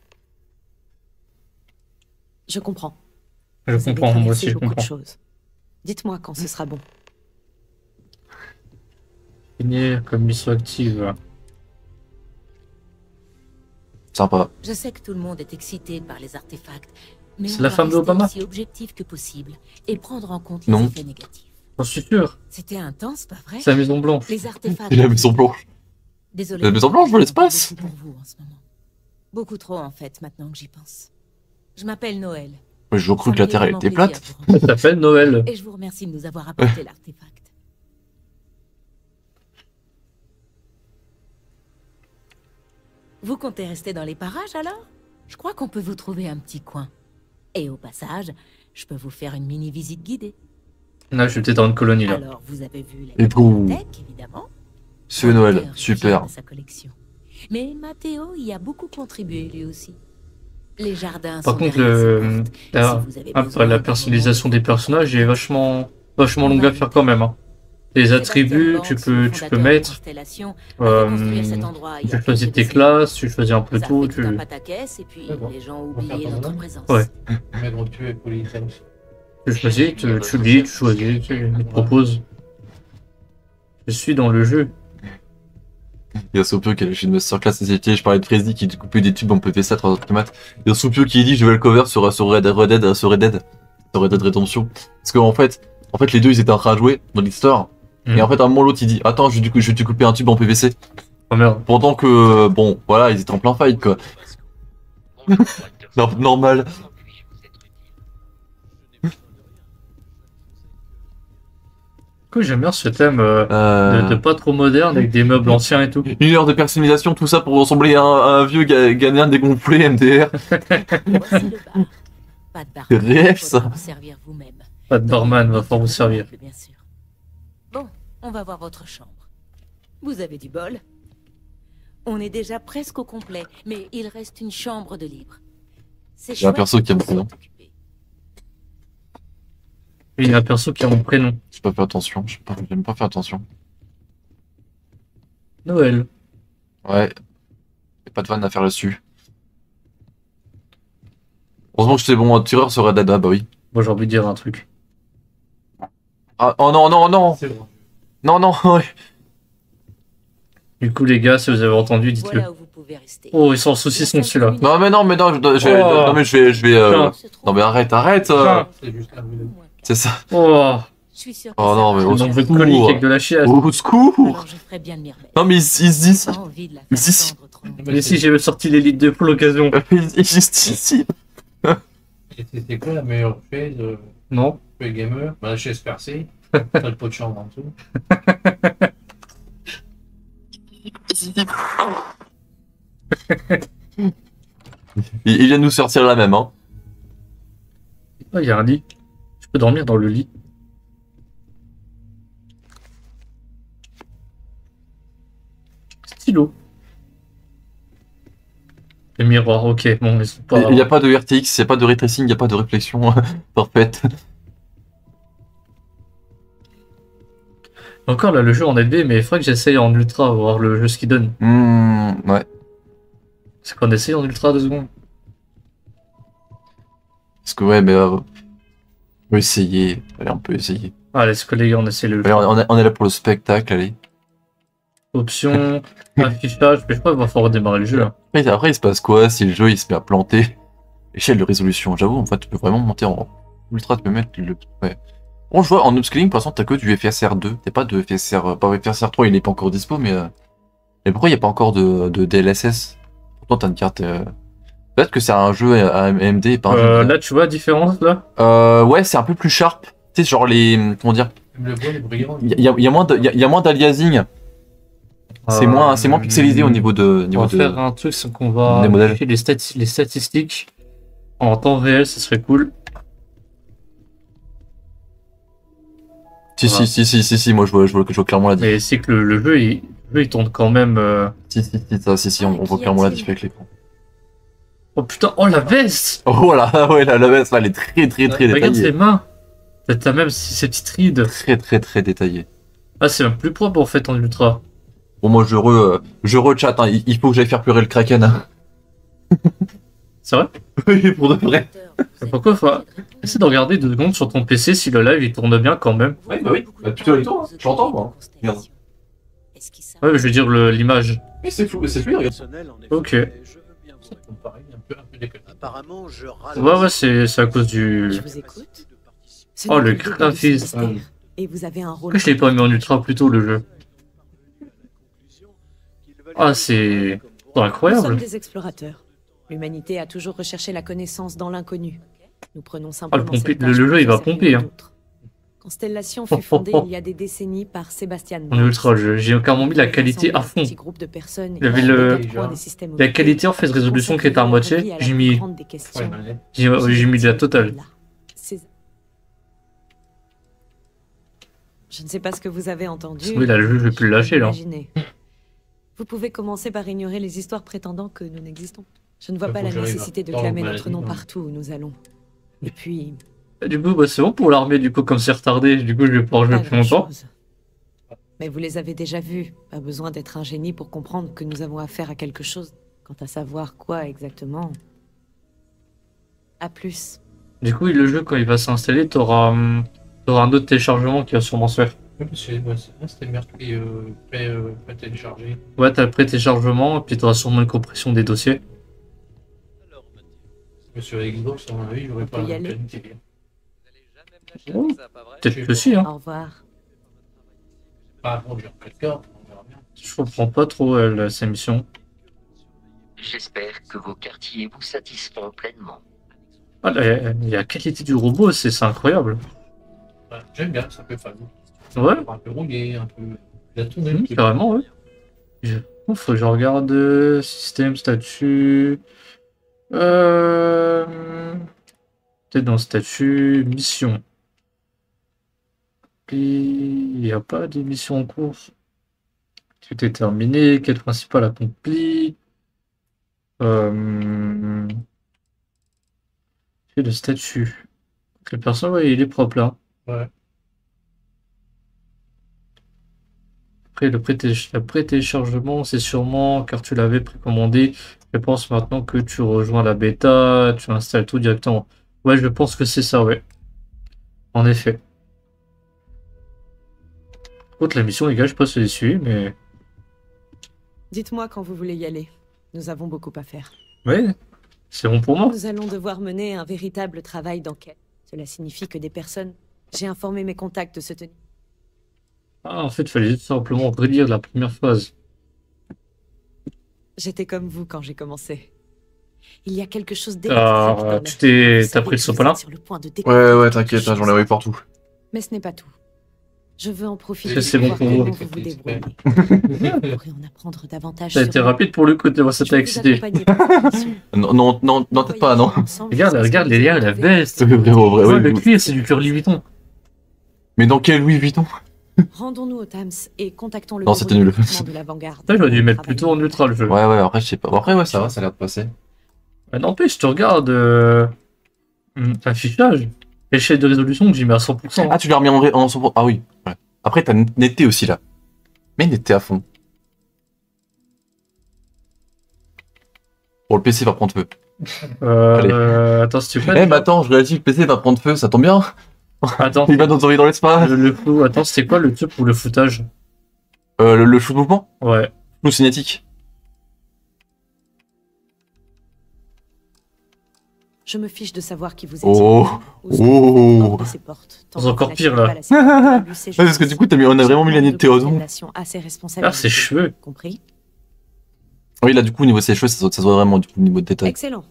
Je comprends. Je Vous avez comprends, moi traversé aussi, je beaucoup de comprends. choses. Dites-moi quand ce sera bon. Finir comme mission active. Sympa. Je sais que tout le monde est excité par les artefacts, mais C'est on la doit femme rester d'Obama. aussi objectif que possible et prendre en compte les Non. effets négatifs. J'en suis sûr. C'était intense, pas vrai? C'est la Maison Blanche. Les artefacts. Et la Maison Blanche. Désolé. La Maison Blanche dans l'espace. Beaucoup pour vous en ce moment. Beaucoup trop en fait, maintenant que j'y pense. Je m'appelle Noël. Moi, j'ai toujours cru Ça que la me fait Terre elle vraiment était plaisir plate. de vous rencontrer. Ça s'appelle Noël. Et je vous remercie de nous avoir apporté l'artefact. Vous comptez rester dans les parages alors? Je crois qu'on peut vous trouver un petit coin. Et au passage, je peux vous faire une mini visite guidée. Là, je suis peut-être dans une colonie là. Alors, vous avez vu la Et tout. bibliothèque, évidemment. C'est Noël, Walter est super. fier de sa collection. Mais Matteo y a beaucoup contribué lui aussi. Les jardins Par sont contre, derrière le, ces portes. la, Si vous avez ah, besoin la d'un personnalisation moment des personnages est vachement, vachement longue à faire quand même. Hein. Les attributs, tu peux, tu peux mettre. Euh, tu choisis tes classes, tu choisis un peu Ça tout. fait Tu... tout un pataquès et puis Ouais, bon. les gens ont On va faire oublié ton notre nom présence. Ouais. Mais gros, tu es policier aussi. Tu choisis, tu, tu lis, tu choisis, tu il te propose. Je suis dans le jeu. Il y a Sopio qui a lâché une masterclass et c'était, je parlais de Fresdy qui coupait des tubes en P V C à trois heures du mat. Il y a Sopio qui dit je vais le cover sur, sur Red Dead, Red Dead, sur Red Dead, sur Red Dead Redemption. Parce qu'en fait, En fait, les deux, ils étaient en train de jouer dans l'histoire. Mmh. Et en fait, à un moment, l'autre, il dit « Attends, je vais, je vais te couper un tube en P V C. » Oh merde. Pendant que, bon, voilà, ils étaient en plein fight, quoi. Normal. J'aime bien ce thème euh, euh... De, de pas trop moderne avec des meubles anciens et tout. Une heure de personnalisation, tout ça pour ressembler à un, à un vieux ga Ghanéen dégonflé M D R. C'est réel ça. Pas de barman, va falloir vous servir. Bien sûr. Bon, on va voir votre chambre. Vous avez du bol. On est déjà presque au complet, mais il reste une chambre de libre. Il y a un perso qui a mon prénom. Il y a un perso qui a mon prénom. J'ai pas fait attention, j'ai pas... même pas fait attention. Noël. Ouais. Y'a pas de vanne à faire là-dessus. Heureusement que j'étais bon tireur sur Red Dead, ah bah oui. Moi j'ai envie de dire un truc. Ah, oh non, non, non. Bon. Non, non, ouais. Du coup les gars, si vous avez entendu, dites-le. Voilà, oh, ils sont en saucisson celui-là. Non mais non, mais non, je, je, oh. non mais je vais... Je vais euh... Non mais arrête, arrête euh... C'est ça. Oh, oh non, mais au secours. Avec de la chiasse. Au secours. Non, mais ils, ils se disent. Ils se disent. Mais si, j'ai sorti l'élite deux pour l'occasion. Ils juste ici. C'était quoi la meilleure chaise euh, Non. Pour les gamers? Bah, la chaise percée. T'as le pot de chambre en dessous. il, il vient de nous sortir la même, hein. Ah, il y a un lit. Je peux dormir dans le lit. Stylo. Les miroirs, ok, bon, ils sont pas... Il n'y a pas de R T X, il n'y a pas de ray tracing, il n'y a pas de réflexion parfaite. Encore là, le jeu en L V, mais il faudrait que j'essaye en ultra, voir le jeu ce qu'il donne. Mmh, ouais. C'est qu'on essaye en ultra deux secondes. Parce que ouais, mais... Euh... On peut essayer, allez, on peut essayer. Allez, ce que les gars, on essaie le allez, on, est, on est là pour le spectacle, allez. Option, affichage, mais je crois qu'il va falloir redémarrer le jeu là. Après, après, il se passe quoi si le jeu il se met à planter? Échelle de résolution, j'avoue, en fait, tu peux vraiment monter en ultra, tu peux mettre le. Ouais. Bon, je vois, en upscaling, pour l'instant, t'as que du F S R deux, t'as pas de F S R. Pas F S R trois, il est pas encore dispo, mais. Euh... Mais pourquoi il n'y a pas encore de, de D L S S? Pourtant, t'as une carte. Euh... Peut-être que c'est un jeu A M D et pas un euh, jeu. Là, tu vois la différence là? Euh, ouais, c'est un peu plus sharp. Tu sais, genre les. Comment dire? Il y, y, y a moins d'aliasing. C'est euh, moins, moins pixelisé au niveau de. Niveau on va de, faire un truc, c'est qu'on va vérifier les, stati les statistiques en temps réel, ça serait cool. Si, voilà. si, si, si, si, si, moi je vois, je vois, je vois clairement la différence. Mais c'est que le, le, jeu, il, le jeu il tourne quand même. Euh... Si, si, si, ça, si, si, on, on voit clairement la différence avec l'écran. Oh putain, oh la veste! Oh voilà, ouais, la, la veste là, elle est très, très, très détaillée. Regarde ses mains! T'as même ces petites rides. Très, très, très détaillée. Ah, c'est même plus propre en fait en ultra. Bon, moi je re, je re-chat, hein. il, il faut que j'aille faire pleurer le Kraken. Hein. C'est vrai? Oui, pour de vrai. Pourquoi faut... Essaye de regarder deux secondes sur ton P C si le live il tourne bien quand même. Oui, bah oui, bah, plutôt il tourne, hein. J'entends moi. Regarde. Ouais, je veux dire l'image. Oui, c'est flou, c'est fluide, regarde. Ok. Apparemment, je ouais, ouais, c'est à cause du. Je vous écoute. Oh, le graphisme. Et vous avez un rôle. Pourquoi je l'ai pas mis en ultra plus tôt le jeu? Ah, c'est incroyable. Nous sommes des explorateurs. L'humanité a toujours recherché la connaissance dans l'inconnu. Nous prenons simplement. Oh, le, pomper, le, le jeu, il va pomper. Hein. Constellation fut fondée il y a des décennies par Sébastien En ultra, j'ai carrément mis la qualité à fond. Il y avait le... La qualité en fait de résolution qui était à moitié, j'ai mis... J'ai mis de la totale. Je ne sais pas ce que vous avez entendu. Oui, là, le jeu, je vais plus le lâcher, là. Vous pouvez commencer par ignorer les histoires prétendant que nous n'existons. Je ne vois pas la nécessité de clamer notre nom partout où nous allons. Et puis... Du coup, bah, c'est bon pour l'armée, du coup, comme c'est retardé, du coup, je vais pouvoir jouer plus longtemps. Mais vous les avez déjà vus. Pas besoin d'être un génie pour comprendre que nous avons affaire à quelque chose. Quant à savoir quoi exactement... À plus. Du coup, le jeu, quand il va s'installer, t'auras um, t'auras un autre téléchargement qui va sûrement se faire. Oui, c'était Mercury euh, pré-téléchargé. Euh, ouais, t'as le pré-téléchargement, et puis t'auras sûrement une compression des dossiers. Mais sur Xbox, à mon avis, j'aurais pas la qualité. Oh, peut-être que si, hein. Au revoir. Ah bon, j'ai quelqu'un, on verra bien. Je comprends pas trop elle, sa mission. J'espère que vos quartiers vous satisfont pleinement. Ah, la, la qualité du robot, c'est c'est incroyable. Ouais, j'aime bien, c'est un peu fun. Ouais. Un peu rouillé, un peu. Il a tourné Mmh, carrément, ouais. Je... Bon, faut que je regarde euh, système, statut. Euh... Peut-être dans statut, mission. Il n'y a pas de mission en cours. Tout est terminé, quête principale accomplie. Euh... Le statut. Le perso, ouais, il est propre là. Ouais. Après, le pré-téléchargement, c'est sûrement car tu l'avais précommandé. Je pense maintenant que tu rejoins la bêta, tu installes tout directement. Ouais, je pense que c'est ça, ouais. En effet. Contre la mission, les gars, je sais pas si je suis, mais. Dites-moi quand vous voulez y aller. Nous avons beaucoup à faire. Ouais, c'est bon pour moi. Nous allons devoir mener un véritable travail d'enquête. Cela signifie que des personnes... J'ai informé mes contacts de se tenir. Ah, en fait, il fallait juste simplement relire la première phase. J'étais comme vous quand j'ai commencé. Il y a quelque chose Ah, d'électrique. tu t'es... T'as pris le sopalin? Ouais, ouais, t'inquiète, hein, j'en ai envoyé partout. Mais ce n'est pas tout. Je veux en profiter C'est pour bon voir pour comment vous. vous vous débrouillez. Vous pourrez en apprendre davantage Ça a sur été moi. rapide pour le coup, moi ça Je t'a vais vous excité. accompagner pour cette mission. Non, non, non, non peut-être pas, non. Regarde, regarde les liens, la veste. C'est vraiment vrai, Ouais, ouais, le oui. cuir, c'est du cuir Louis Vuitton. Mais dans quel Louis Vuitton? Rendons-nous au Tams et contactons le Non, bureau c'était de nul. recrutement de l'avant-garde. Ça, j'aurais dû mettre plutôt en ultra le jeu. Ouais, ouais, après, je sais pas. Bon, après, ouais, ça va, ça a l'air de passer. Ah, n'empêche, tu regardes euh... hum, affichage, échelle de résolution que j'ai mis à cent pour cent. Ah, tu l'as remis en, ré- en cent pour cent. Ah oui. Ouais. Après, t'as netté aussi là. Mais netté à fond. Bon, le P C va prendre feu. Euh, Allez. euh, attends, si tu Eh, veux. mais attends, je réalise que le P C va prendre feu, ça tombe bien. Attends, Il va nous envoyer dans l'espace. le, le flou. Attends, c'était quoi le truc pour le footage? Euh, le, le flou de mouvement? Ouais. Flou cinétique. Je me fiche de savoir qui vous étiez. Oh. Où sont Oh. hors de ces portes, tant C'est encore que pire, vous là. n'activez pas la sécurité du but, c'est Ouais, parce que du coup, t'as mis, on a vraiment mis la nuit de Théodon. à ses Ah, responsabilités. ses cheveux. Compris? Oui, là, du coup, au niveau de ses cheveux, ça, se- ça se voit vraiment, du coup, au niveau de détail. Excellent.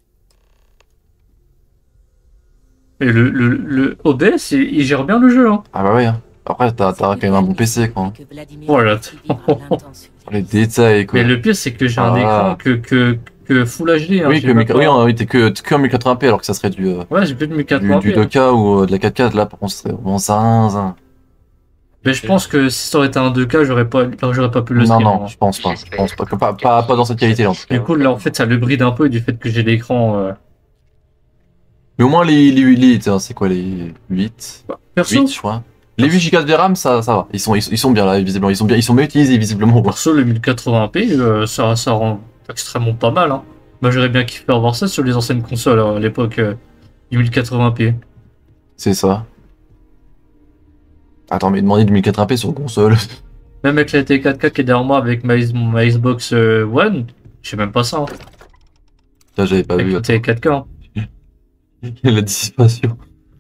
Et le, le, le O B S, il, il gère bien le jeu, hein. Ah bah ouais, hein. Après, t'as t'as quand même un bon P C, quoi. Voilà. Les détails, quoi. Mais le pire, c'est que j'ai un Ah. écran que, que, que Full H D. Hein, Oui, j'ai que, même mille- pas- oui, hein, oui, t'es que, t'es que en mille quatre-vingts p alors que ça serait du, euh, Ouais, j'ai plus de mille du, quatre-vingts p. du deux K ou euh, de la quatre K. Là, par contre, ce serait vraiment zinzin. Mais je pense que si ça aurait été un deux K, j'aurais pas, j'aurais pas pu le Non, stream. non, hein. je pense pas. Je pense pas. Que, pas, pas, pas dans cette qualité-là, en tout cas. Du coup, là, en fait, ça le bride un peu du fait que j'ai l'écran. Euh... Mais au moins, les, les, les tiens, c'est quoi, les huit? Perso, huit, je crois. Les huit gigas de RAM, ça, ça va. Ils sont, ils, sont- ils sont bien, là, visiblement. Ils sont bien, ils sont bien utilisés, visiblement. perso, le mille quatre-vingts p, euh, ça, ça rend extrêmement pas mal. Hein. Moi, j'aurais bien kiffé avoir ça sur les anciennes consoles euh, à l'époque euh, du mille quatre-vingts p. C'est ça. Attends, mais demander du mille quatre-vingts p sur console. Même avec la T quatre K qui est derrière moi avec ma, ma Xbox euh, One, je sais même pas ça. Hein. Là, j'avais pas Avec vu. la T quatre K. Hein. La dissipation.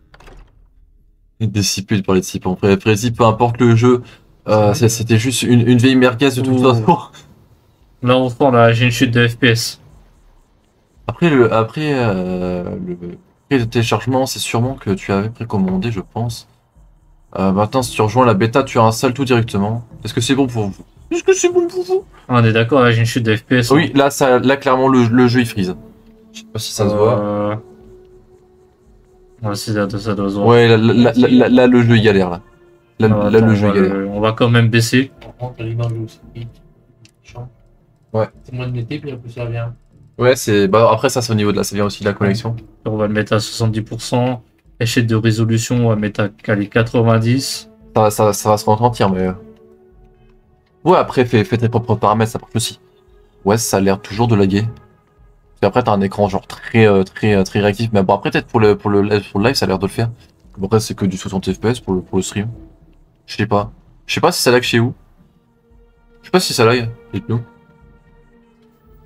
Dissipé, par les dissipants. Après, après, si peu importe le jeu, euh, c'est- c'était juste une, une vieille merguez de toute Ouh. façon. Là, on sent, là, j'ai une chute de F P S. Après, le, après, euh, le prix de téléchargement, c'est sûrement que tu avais précommandé, je pense. Euh, maintenant, si tu rejoins la bêta, tu installes tout directement. Est-ce que c'est bon pour vous? Est-ce que c'est bon pour vous? Ah, on est d'accord, là, j'ai une chute de F P S. Oui, là, ça, là clairement, le, le jeu il freeze. Je sais pas si ça se voit. Euh... Ouais, si, ça, ça doit se voir. Ouais, là, là, là, là, là, le jeu il galère là. Là, Ah, là, attends, le on jeu va il galère. le- On va quand même baisser. On rentre l'image aussi. Ouais. C'est moins de netté, puis après ça vient. Ouais, c'est. Bah, après, ça, c'est au niveau de là, ça vient aussi de la connexion. On va le mettre à soixante-dix pour cent. Échelle de résolution, on va mettre à allez, quatre-vingt-dix. Ça, ça, ça va se retentir, mais. euh. Ouais, après, fais, fais tes propres paramètres, ça marche aussi. Ouais, ça a l'air toujours de laguer. Puis après, t'as un écran genre très, euh, très, euh, très réactif. Mais bon, après, peut-être pour le, pour, le, live- pour le live, ça a l'air de le faire. Bon, après, c'est que du soixante F P S pour le, pour le stream. Je sais pas. Je sais pas si ça lag chez vous. Je sais pas si ça lag. Dites-nous.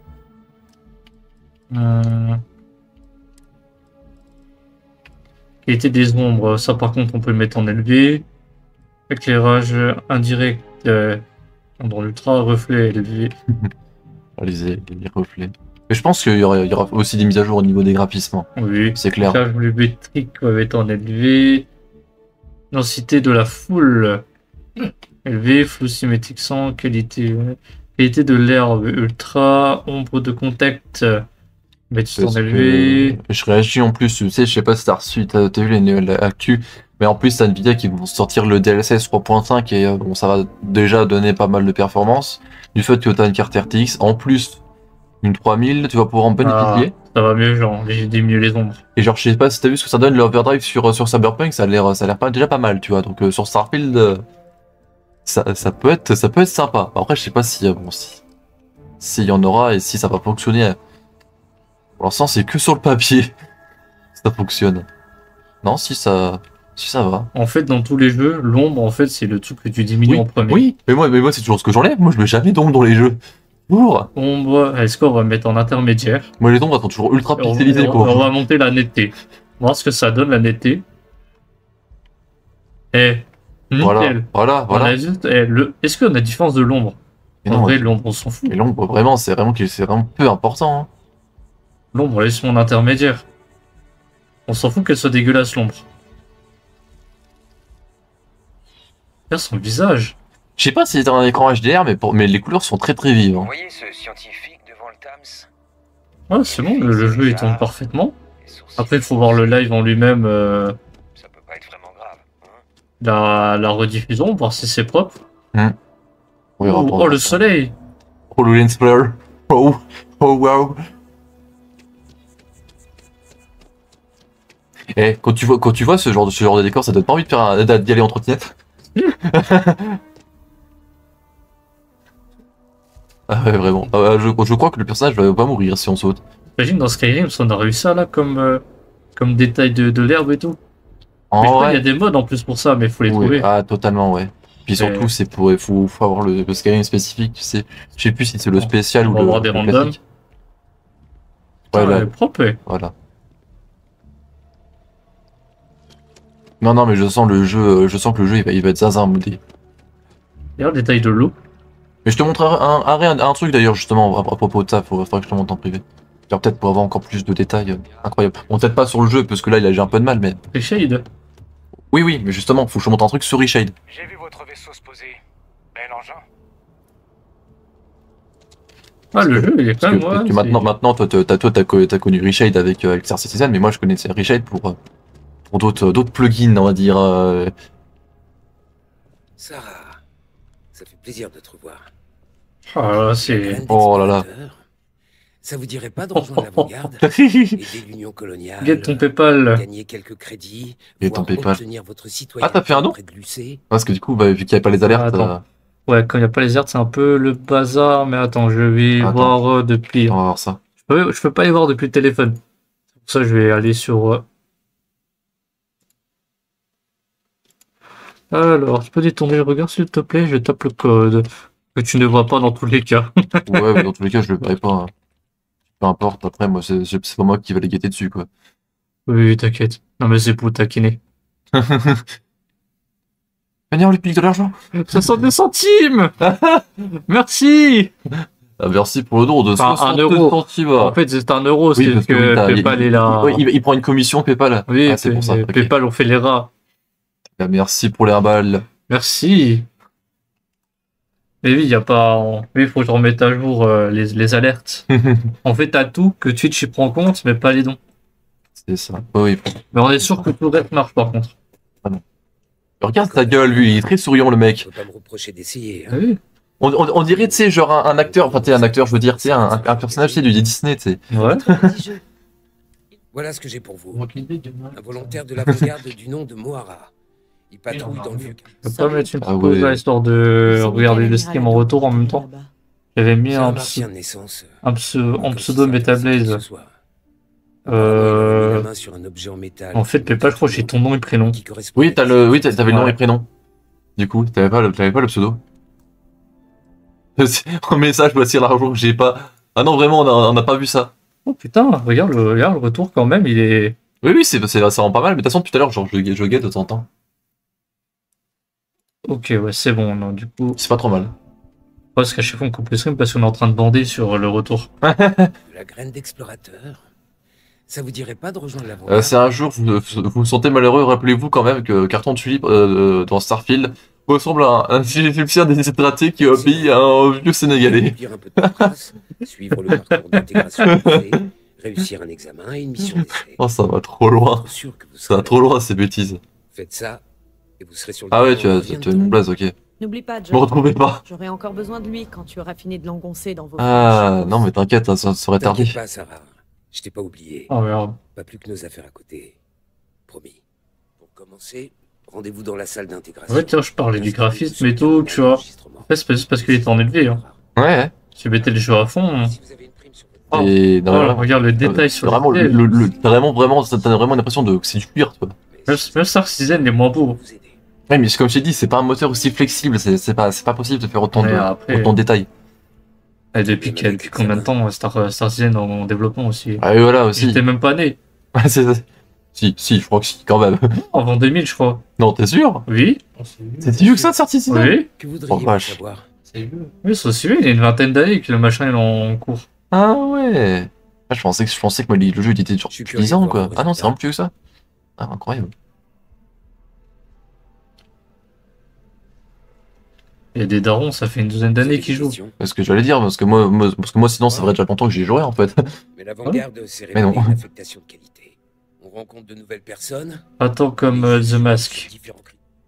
Euh... Ok, Qualité des ombres, ça par contre on peut le mettre en élevé. Éclairage indirect euh, dans l'ultra, reflet élevé. Les, les reflets. Mais je pense qu'il y, y aura aussi des mises à jour au niveau des graphismes. Hein. Oui, c'est clair. Éclairage volumétrique va être en élevé. Densité de la foule élevé, flou symétrique sans qualité. Qualité de l'herbe ultra, ombre de contact. Mettre en élevé. Je réagis en plus, tu sais, je sais pas si t'as reçu, t'as as vu les nouvelles actus, mais en plus t'as Nvidia qui vont sortir le D L S S trois point cinq et euh, bon, ça va déjà donner pas mal de performance. Du fait que t'as une carte R T X, en plus une trois mille, tu vas pouvoir en bénéficier. Ah, ça va mieux, genre, j'ai diminué les ombres. Et genre, je sais pas si t'as vu ce que ça donne l'overdrive sur, sur Cyberpunk, ça a l'air ça a l'air pas déjà pas mal, tu vois. Donc euh, sur Starfield, euh, ça, ça peut être ça peut être sympa. Après, je sais pas si euh, bon si s'il y en aura et si ça va fonctionner. Euh, Pour l'instant, c'est que sur le papier. Ça fonctionne. Non, si ça, si ça va. En fait, dans tous les jeux, l'ombre, en fait, c'est le truc que tu diminues oui, en premier. Oui, mais moi, mais moi c'est toujours ce que j'enlève. Moi, je mets jamais d'ombre dans les jeux. Pour. Ombre, est-ce qu'on va mettre en intermédiaire? Moi, les ombres elles sont toujours ultra pixelisées. On, on, on va monter la netteté. Voir ce que ça donne, la netteté. Eh, nickel. Voilà, voilà, voilà. On a juste, eh, le... Est-ce qu'on a différence de l'ombre? En non, vrai, l'ombre, on s'en fout. Mais l'ombre, vraiment, c'est vraiment, c'est vraiment peu important. Hein. L'ombre, laisse mon intermédiaire. On s'en fout qu'elle soit dégueulasse, l'ombre. Regarde son visage. Je sais pas si c'est un écran H D R, mais, pour... mais les couleurs sont très très vives. Hein. Vous voyez ce scientifique devant le Tams? Ouais, c'est bon, le, le jeu il tourne parfaitement. Après, il faut voir le live en lui-même. Euh... Ça peut pas être vraiment grave. Hein, la, la rediffusion, voir si c'est propre. Mmh. Oui, oh, oh le soleil. Oh, le lens flare. Oh, oh, wow. Eh, quand tu vois, quand tu vois ce genre de, ce genre de décor, ça donne pas envie de faire d'y aller en trottinette. Ah ouais, vraiment. Ah, je, je crois que le personnage va pas mourir si on saute. Imagine dans Skyrim si on a réussi ça là comme, euh, comme détail de, de l'herbe et tout. En mais je vrai... crois qu'il y a des modes en plus pour ça, mais il faut les oui, trouver. Ah, totalement, ouais. Puis surtout, c'est pour, il faut, faut avoir le, le Skyrim spécifique, tu sais. Je sais plus si c'est le spécial on ou va le, avoir des le randoms. classique. Ouais, là, propre, ouais. Voilà. Non, non, mais je sens le jeu, je sens que le jeu il va, il va être zinzin modé. D'ailleurs, détail de l'eau. Mais je te montrerai un, un, un, un truc d'ailleurs, justement, à, à propos de ça, il faudrait que je te montre en privé. Peut-être pour avoir encore plus de détails euh, incroyables. Bon, peut-être pas sur le jeu, parce que là, il a j'ai un peu de mal, mais. Reshade. Oui, oui, mais justement, faut que je te montre un truc sur Reshade. J'ai vu votre vaisseau se poser. Bel engin. Ah, le jeu, il est quand même. Parce que, que maintenant, maintenant, toi, t'as, toi, t'as, t'as connu Reshade avec, euh, avec Star Citizen, mais moi, je connaissais Reshade pour, euh, pour d'autres, d'autres plugins, on va dire. Euh... Sarah, ça fait plaisir de te revoir. Ah là, c'est. Oh là là. Ça vous dirait pas de rejoindre l'avant-garde, aider l'Union coloniale, Get ton PayPal, gagner quelques crédits, et ton PayPal. obtenir votre citoyen. Ah, t'as fait un don? Parce que du coup, bah, vu qu'il n'y avait pas les alertes. Ah, euh... Ouais, quand il n'y a pas les alertes, c'est un peu le bazar. Mais attends, je vais attends. voir euh, depuis. On va voir ça. Je peux, je peux pas les voir depuis le téléphone. C'est pour ça que je vais aller sur. Euh... Alors, tu peux détourner le regard s'il te plaît, je tape le code. Que tu ne vois pas dans tous les cas. Ouais, mais dans tous les cas, je le verrai pas. Hein. Peu importe, après, moi, c'est, c'est pas moi qui va les guetter dessus, quoi. Oui, t'inquiète. Non, mais c'est pour taquiner. Venez, on lui pique de l'argent. soixante-deux centimes. Merci. Ah, merci pour le don de enfin, un euro. Centimes. En fait, c'est un euro, oui, c'est que, que oui, Paypal il, est là. Il, il, il prend une commission, Paypal. Oui, ah, c'est pour ça. Okay. Paypal, on fait les rats. Bah, merci pour les balles. Merci. Mais oui, il y a pas. Oui, il faut que je remette à jour euh, les, les alertes. En fait, t'as tout que Twitch y prend en compte, mais pas les dons. C'est ça. Oui. Mais on est sûr que tout le reste marche par contre. Ah non. Regarde ta gueule, lui, il est très souriant, le mec. Faut pas me reprocher d'essayer. Hein. Oui. On, on, on dirait, tu sais, genre un, un acteur, enfin, tu sais, un acteur, je veux dire, tu sais, un, un personnage, tu sais, du Disney, tu sais. Ouais. Voilà ce que j'ai pour vous. Un volontaire de l'avant-garde du nom de Mohara. Il patrouille dans le vieux. Je peux pas mettre une petite pause là, histoire de regarder le stream en retour en même temps. J'avais mis un, pseudo, un, pseudo, un pseudo Metablaze. Euh... En fait, Paypal, je crois que j'ai ton nom et prénom. Oui, t'as le, oui, t'avais ouais. le nom et prénom. Du coup, t'avais pas, le, t'avais pas le pseudo. En message, voici l'argent que j'ai pas. Ah non, vraiment, on a, on a pas vu ça. Oh putain, regarde le, regarde le retour quand même, il est. Oui, oui, c'est, c'est, ça rend pas mal, mais de toute façon, tout à l'heure, genre, je, je guette de temps en temps. Ok, ouais, c'est bon, non, du coup. C'est pas trop mal. Parce qu'à chaque fois on coupe le stream parce qu'on est en train de bander sur le retour. La graine d'explorateur. Ça vous dirait pas de rejoindre la Euh, c'est un jour, vous, vous vous sentez malheureux, rappelez-vous quand même que Carton Tulipe euh, dans Starfield ressemble à un Égyptien déshydraté qui obéit à un vieux Sénégalais. Remplir un peu de paperasse, suivre le parcours d'intégration posé, réussir un examen et une mission d'essai. Oh, ça va trop loin. Être sûr que vous Ça va serez trop loin ces bêtises. Faites ça et vous serez sur le Ah ouais, terrain tu en as, combien de tu as temps une place, ok. N'oublie pas, Je me retrouvais pas. J'aurai encore besoin de lui quand tu auras fini de l'engoncer dans vos... Ah, non, mais t'inquiète, ça, ça serait tardé. T'inquiète pas, Sarah. Je t'ai pas oublié. Oh merde. Pas plus que nos affaires à côté. Promis. Pour commencer, rendez-vous dans la salle d'intégration. Ouais, tiens, je parlais du graphisme et tout, tu vois. En fait, c'est pas juste parce qu'il est en élevé. Hein. Ouais. Tu mettais le jeu à fond. Hein. Oh, Et non, oh, mais là, regarde le détail euh, sur vraiment, le, le, le, t'as vraiment, vraiment, t'as vraiment l'impression de que c'est du cuir, tu vois. Même, même Star Citizen est moins beau. Ouais, mais comme je t'ai dit, c'est pas un moteur aussi flexible, c'est c'est pas, c'est pas possible de faire autant, Mais de, après- autant de détails. Et depuis, quel- depuis combien de temps Star, Star Citizen en, en développement aussi. Ah, et voilà aussi. J'étais même pas né. Ouais, c'est ça. Si, si, je crois que si, quand même. Avant deux mille, je crois. Non, t'es sûr? Oui. C'est si vieux que ça de Star Citizen? Oui. Que Oh, voudriez-vous vache. savoir? Oui, c'est aussi vieux. Il y a une vingtaine d'années que le machin est en cours. Ah ouais. Ah, je pensais que, je pensais que moi, le jeu il était genre Je suis depuis curieux dix ans, de quoi. voir vos Ah non, c'est résultats. vraiment plus vieux que ça. Ah, incroyable. Il y a des darons, ça fait une douzaine d'années qu'ils jouent. C'est ce que j'allais dire, parce que moi, moi- parce que moi sinon, ça ferait déjà longtemps que j'y joué, en fait. Mais l'avant-garde s'est Mais révélée non. une affectation de qualité. On rencontre de nouvelles personnes. Attends, comme euh, The Mask. Différents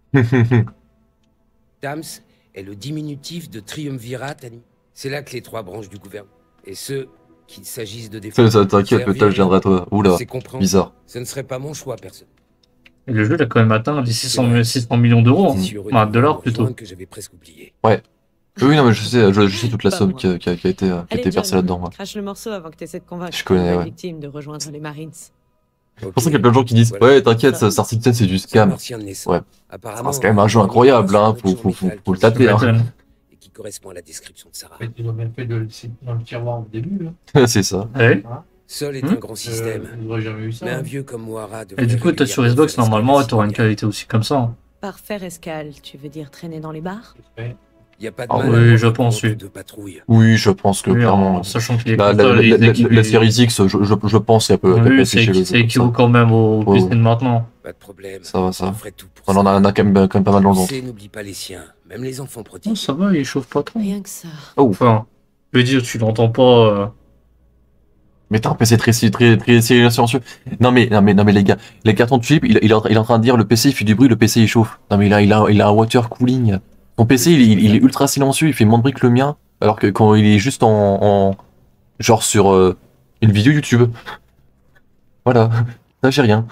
Tams est le diminutif de triumvirat. ani- C'est là que les trois branches du gouvernement, et ceux qu'il s'agisse de Ça, défendre. ça, t'inquiète, le servir, tas, je viendrai à toi. Oula, c'est comprendre. bizarre. Ce ne serait pas mon choix, personne. Et le jeu, il a quand même atteint les six cents, six cents millions d'euros. Hein. Si heureux Enfin, de de dollars vous plutôt. rejoindre que j'avais presque oublié. Ouais. Oui, non, mais je sais, je, je sais toute la Pas somme moi. qui a, qui a- qui a été, euh, qui a Allez, été versée John, là-dedans. moi. Crache le morceau avant que tu essaies de convaincre Je connais, une nouvelle ouais. victime de rejoindre les Marines. C'est pour ça qu'il y a plein de gens qui disent, ouais, t'inquiète, Star Citizen, c'est du scam. Ouais. Apparemment, C'est quand même un jeu incroyable, hein, faut, faut, faut, faut le taper, hein. Et qui correspond à la description de Sarah. Ils ont bien fait de le laisser dans le tiroir au début. Là. C'est ça. Ouais. Seul est Hmm. un grand système. Euh, ils n'auraient jamais eu ça. Mais un hein. vieux comme Moira Et du coup, toi sur Xbox, normalement, t'auras une qualité aussi comme ça. Hein. Par faire escale, tu veux dire traîner dans les bars? Ouais. Il y a pas de Ah mal oui, à avoir je une pense, compte oui. de patrouille. Oui, je pense que Oui, clairement. en sachant que les La, la, consoles, la, ils la, équipent- la Series X, je, je, je pense qu'elle peut, qu'elle peut Oui, afficher c'est le jeu c'est comme équivaut ça. quand même au Oh. P C de maintenant. Pas de problème. Ça va, ça. On ferait tout pour On en a, on a quand, même, quand même pas mal dans le Tu ventre. sais, n'oublie pas les siens, même les enfants Non, prodiges. ça va, il chauffe pas trop. Rien que ça. Enfin, je veux dire, tu l'entends pas. euh, Mais t'as un P C très, très, très, très silencieux. Non mais, non mais, non mais les gars, les cartons de chip, il, il, est en train- il est en train de dire le P C il fait du bruit, le P C il chauffe. Non mais il a, il a, il a un water cooling. Ton P C il, il, il est ultra silencieux, il fait moins de bruit que le mien, alors que quand il est juste en, en genre sur euh, une vidéo YouTube. Voilà, ça j'ai rien.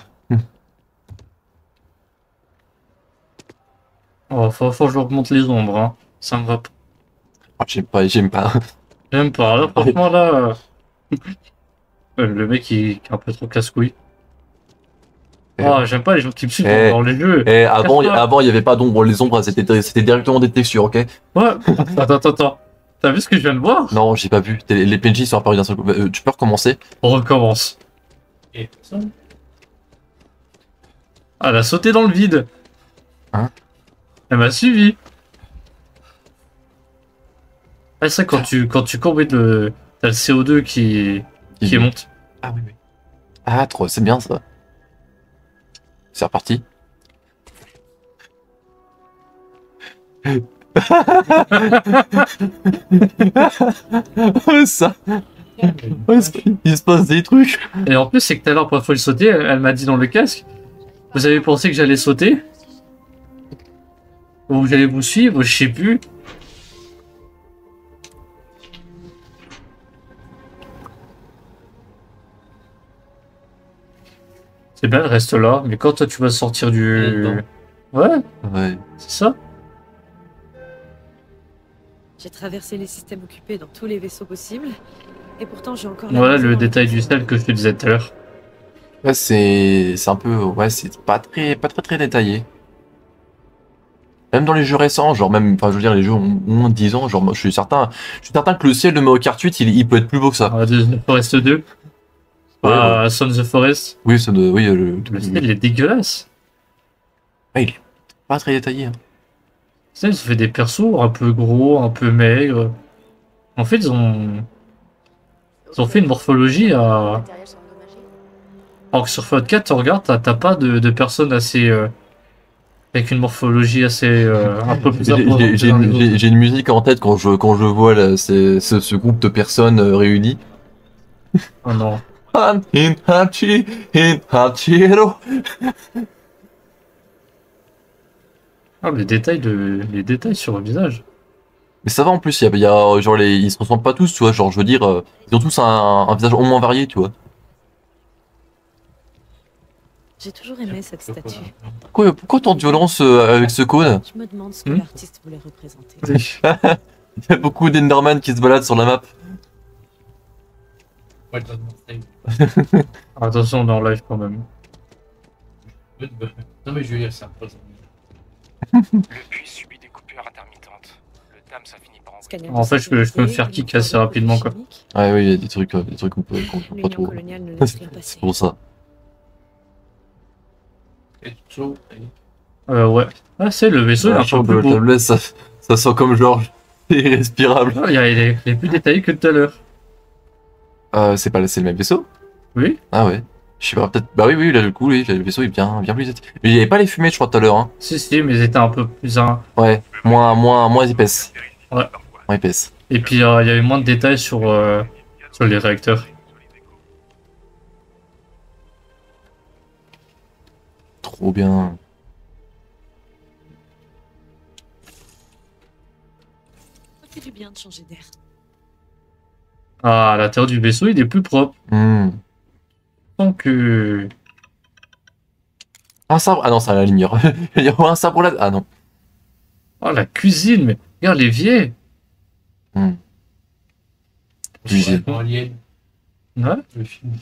Oh, faut, faut que je remonte les ombres, hein. Ça me va pas. Ah, j'aime pas, j'aime pas. J'aime pas. Là, franchement, là. euh, Le mec, il, qui est un peu trop casse-couille. Ah, j'aime pas les gens qui me suivent Eh, dans les jeux. Et avant, Casse-toi. avant il y avait pas d'ombre, les ombres c'était, c'était directement des textures, ok? Ouais, attends, attends, attends. T'as vu ce que je viens de voir? Non, j'ai pas vu. T'es- Les P N J sont apparus d'un seul coup. Euh, tu peux recommencer? On recommence. Et ça, Ah, elle a sauté dans le vide. Hein? Elle m'a suivi. Ah, c'est ça, quand tu, quand tu courbes, le, t'as le C O deux qui, qui monte. Ah oui, oui. Ah, trop, c'est bien ça. C'est reparti. Ça. Ouais, c'est- il se passe des trucs. Et en plus, c'est que tout à l'heure, pour faut le sauter, elle, elle m'a dit dans le casque, vous avez pensé que j'allais sauter? Ou que j'allais vous suivre, je sais plus. C'est bien, elle reste là, mais quand toi tu vas sortir du... Là-dedans. Ouais, Ouais. c'est ça. J'ai traversé les systèmes occupés dans tous les vaisseaux possibles, et pourtant j'ai encore... la Voilà maison le dans détail le du sel que je te disais tout à l'heure. Ouais, c'est c'est un peu ouais, c'est pas très pas très très détaillé. Même dans les jeux récents, genre même enfin je veux dire les jeux ont moins de dix ans, genre moi, je suis certain je suis certain que le ciel de Mario Kart huit, il, il peut être plus beau que ça. Ah, de Forest deux. Ah, Son of the Forest. Oui, ça de... oui, le... Le style, il est dégueulasse. Ah, il est pas très détaillé. Hein. Ça, ils ont fait des persos un peu gros, un peu maigres. En fait, ils ont... Ils ont fait une morphologie à... Alors que sur Fallout quatre, tu regardes, t'as t'as pas de, de personnes assez... euh, avec une morphologie assez... euh, un peu plus J'ai- imposante J'ai que j'ai dans les une, autres. j'ai- j'ai une musique en tête quand je, quand je vois là, ces- ce, ce groupe de personnes euh, réunies. Oh non. Han, hin, hachi, hin, hachiro. Ah, les détails, de... les détails sur le visage. Mais ça va en plus, il y a, il y a, genre les, ils se ressemblent pas tous, tu vois. Genre, je veux dire, euh, ils ont tous un, un visage au moins varié, tu vois. J'ai toujours aimé cette statue. Pourquoi, pourquoi tant de violence euh, avec ce cône? Je me demande ce que Hmm l'artiste voulait représenter. Il y a beaucoup d'Enderman qui se baladent sur la map. Ouais, t'as demandé. Attention, on est en live quand même. Non mais je veux dire, c'est un peu... Le puits subit des coupures intermittentes. Le dam, ça finit par envoyer. En fait, je peux, je peux me faire kick assez rapidement, quoi. Ouais, oui, il y a des trucs, euh, des trucs qu'on peut, qu'on peut pas L'Union trop. coloniale ne laisse rien passer. C'est pour ça. Et chaud. Euh, ouais. Ah, c'est le vaisseau, il est La un peu chambre de plus la beau. tablette, ça, ça sent comme genre irrespirable. Ah, il, est, il est- il est plus détaillé que tout à l'heure. Euh, c'est pas, c'est le même vaisseau? Oui. Ah ouais. Je sais pas, peut-être. Bah oui, oui, là, du coup, oui, le vaisseau est bien, bien plus. Mais il y avait pas les fumées, je crois, tout à l'heure. Hein. Si, si, mais ils étaient un peu plus... un. Ouais, moins, moins, moins épaisse. Ouais. Moins épaisse. Et puis, euh, il y avait moins de détails sur, euh, sur les réacteurs. Trop bien. Ça fait du bien de changer d'air. Ah, l'intérieur du vaisseau, il est plus propre. Hmm. Tant que... Un sabre. Ah non, c'est à la lumière. Il y a un sabre là. Ah non. Oh, la cuisine, mais regarde l'évier. Hmm. Cuisine. Dans Alien, Ouais. le film.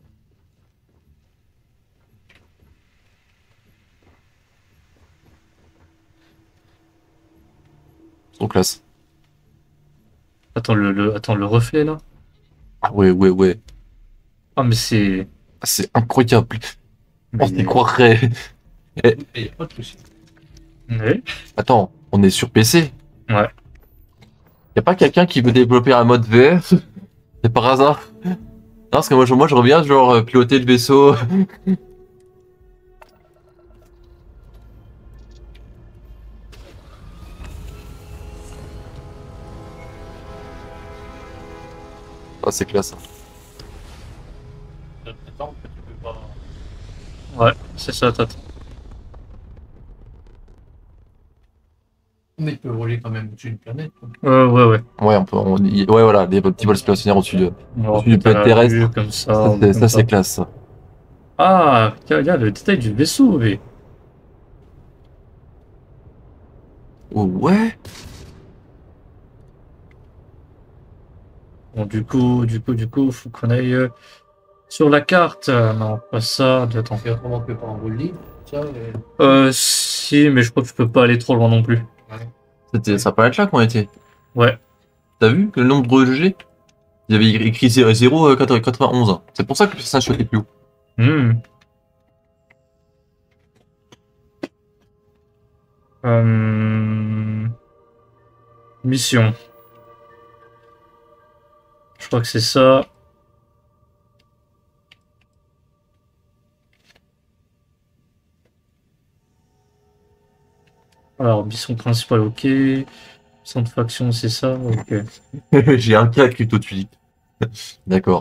Trop classe. Attends, le, le, attends, le reflet, là. Ah ouais, ouais, ouais. Ah, mais c'est... Ah, c'est incroyable. mais- On s'y croirait. Et y a pas de soucis. Ouais. Attends, on est sur P C. Ouais. Y a pas quelqu'un qui veut développer un mode V R? C'est par hasard? Non, parce que moi, je, moi, je reviens, genre, euh, piloter le vaisseau. Ah, c'est classe. Attends, que tu peux pas... Ouais, c'est ça, t'attends. Mais il peut voler quand même au-dessus d'une planète. quoi. Euh, ouais, ouais. Ouais, on peut, on, y- ouais, voilà, des petits vols stationnaires au-dessus de, On au-dessus du peut planète terrestre. comme ça. Ça, ou c'est- comme ça, c'est classe, ça. Ah, regarde le détail du vaisseau, mais... Oh, ouais. Bon, du coup, du coup, du coup, faut qu'on aille euh, sur la carte. Euh, non, pas ça. Attends. C'est autrement que par un rôle libre, ça. Et... Euh, si, mais je crois que je peux pas aller trop loin non plus. Ouais. C'était sa planète là qu'on était. Ouais. T'as vu que le nombre de G G? Il y avait écrit zéro virgule quatre-vingt-onze. C'est pour ça que le personnage était plus haut. Hmm. Euh, Mission. Je crois que c'est ça. Alors, mission principale, ok. Centre faction, c'est ça, ok. J'ai un cas crypto tulipe. D'accord.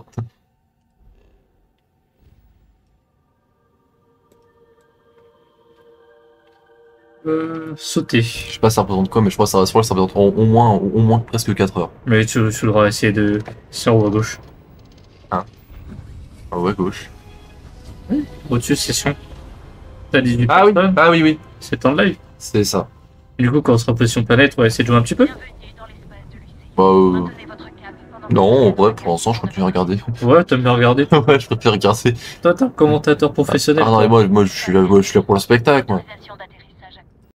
Euh, sauter. Je sais pas ça représente quoi, mais je crois que ça, je crois que ça représente au, au moins, au, au moins presque quatre heures. Mais tu, tu devras essayer de... C'est en haut à gauche. Ah ouais, gauche. Au-dessus, session. T'as dix-huit Ah oui, personnes. ah oui, oui. C'est en live. C'est ça. Du coup, quand on sera position planète, on va essayer de jouer un petit peu. Bah, euh... Non, en vrai, pour l'instant, je continue à regarder. Ouais, t'aimes bien regarder. Ouais, je préfère regarder. Toi, t'es un commentateur professionnel. Ah non, toi. mais moi, moi, je suis là, moi, je suis là pour le spectacle, moi.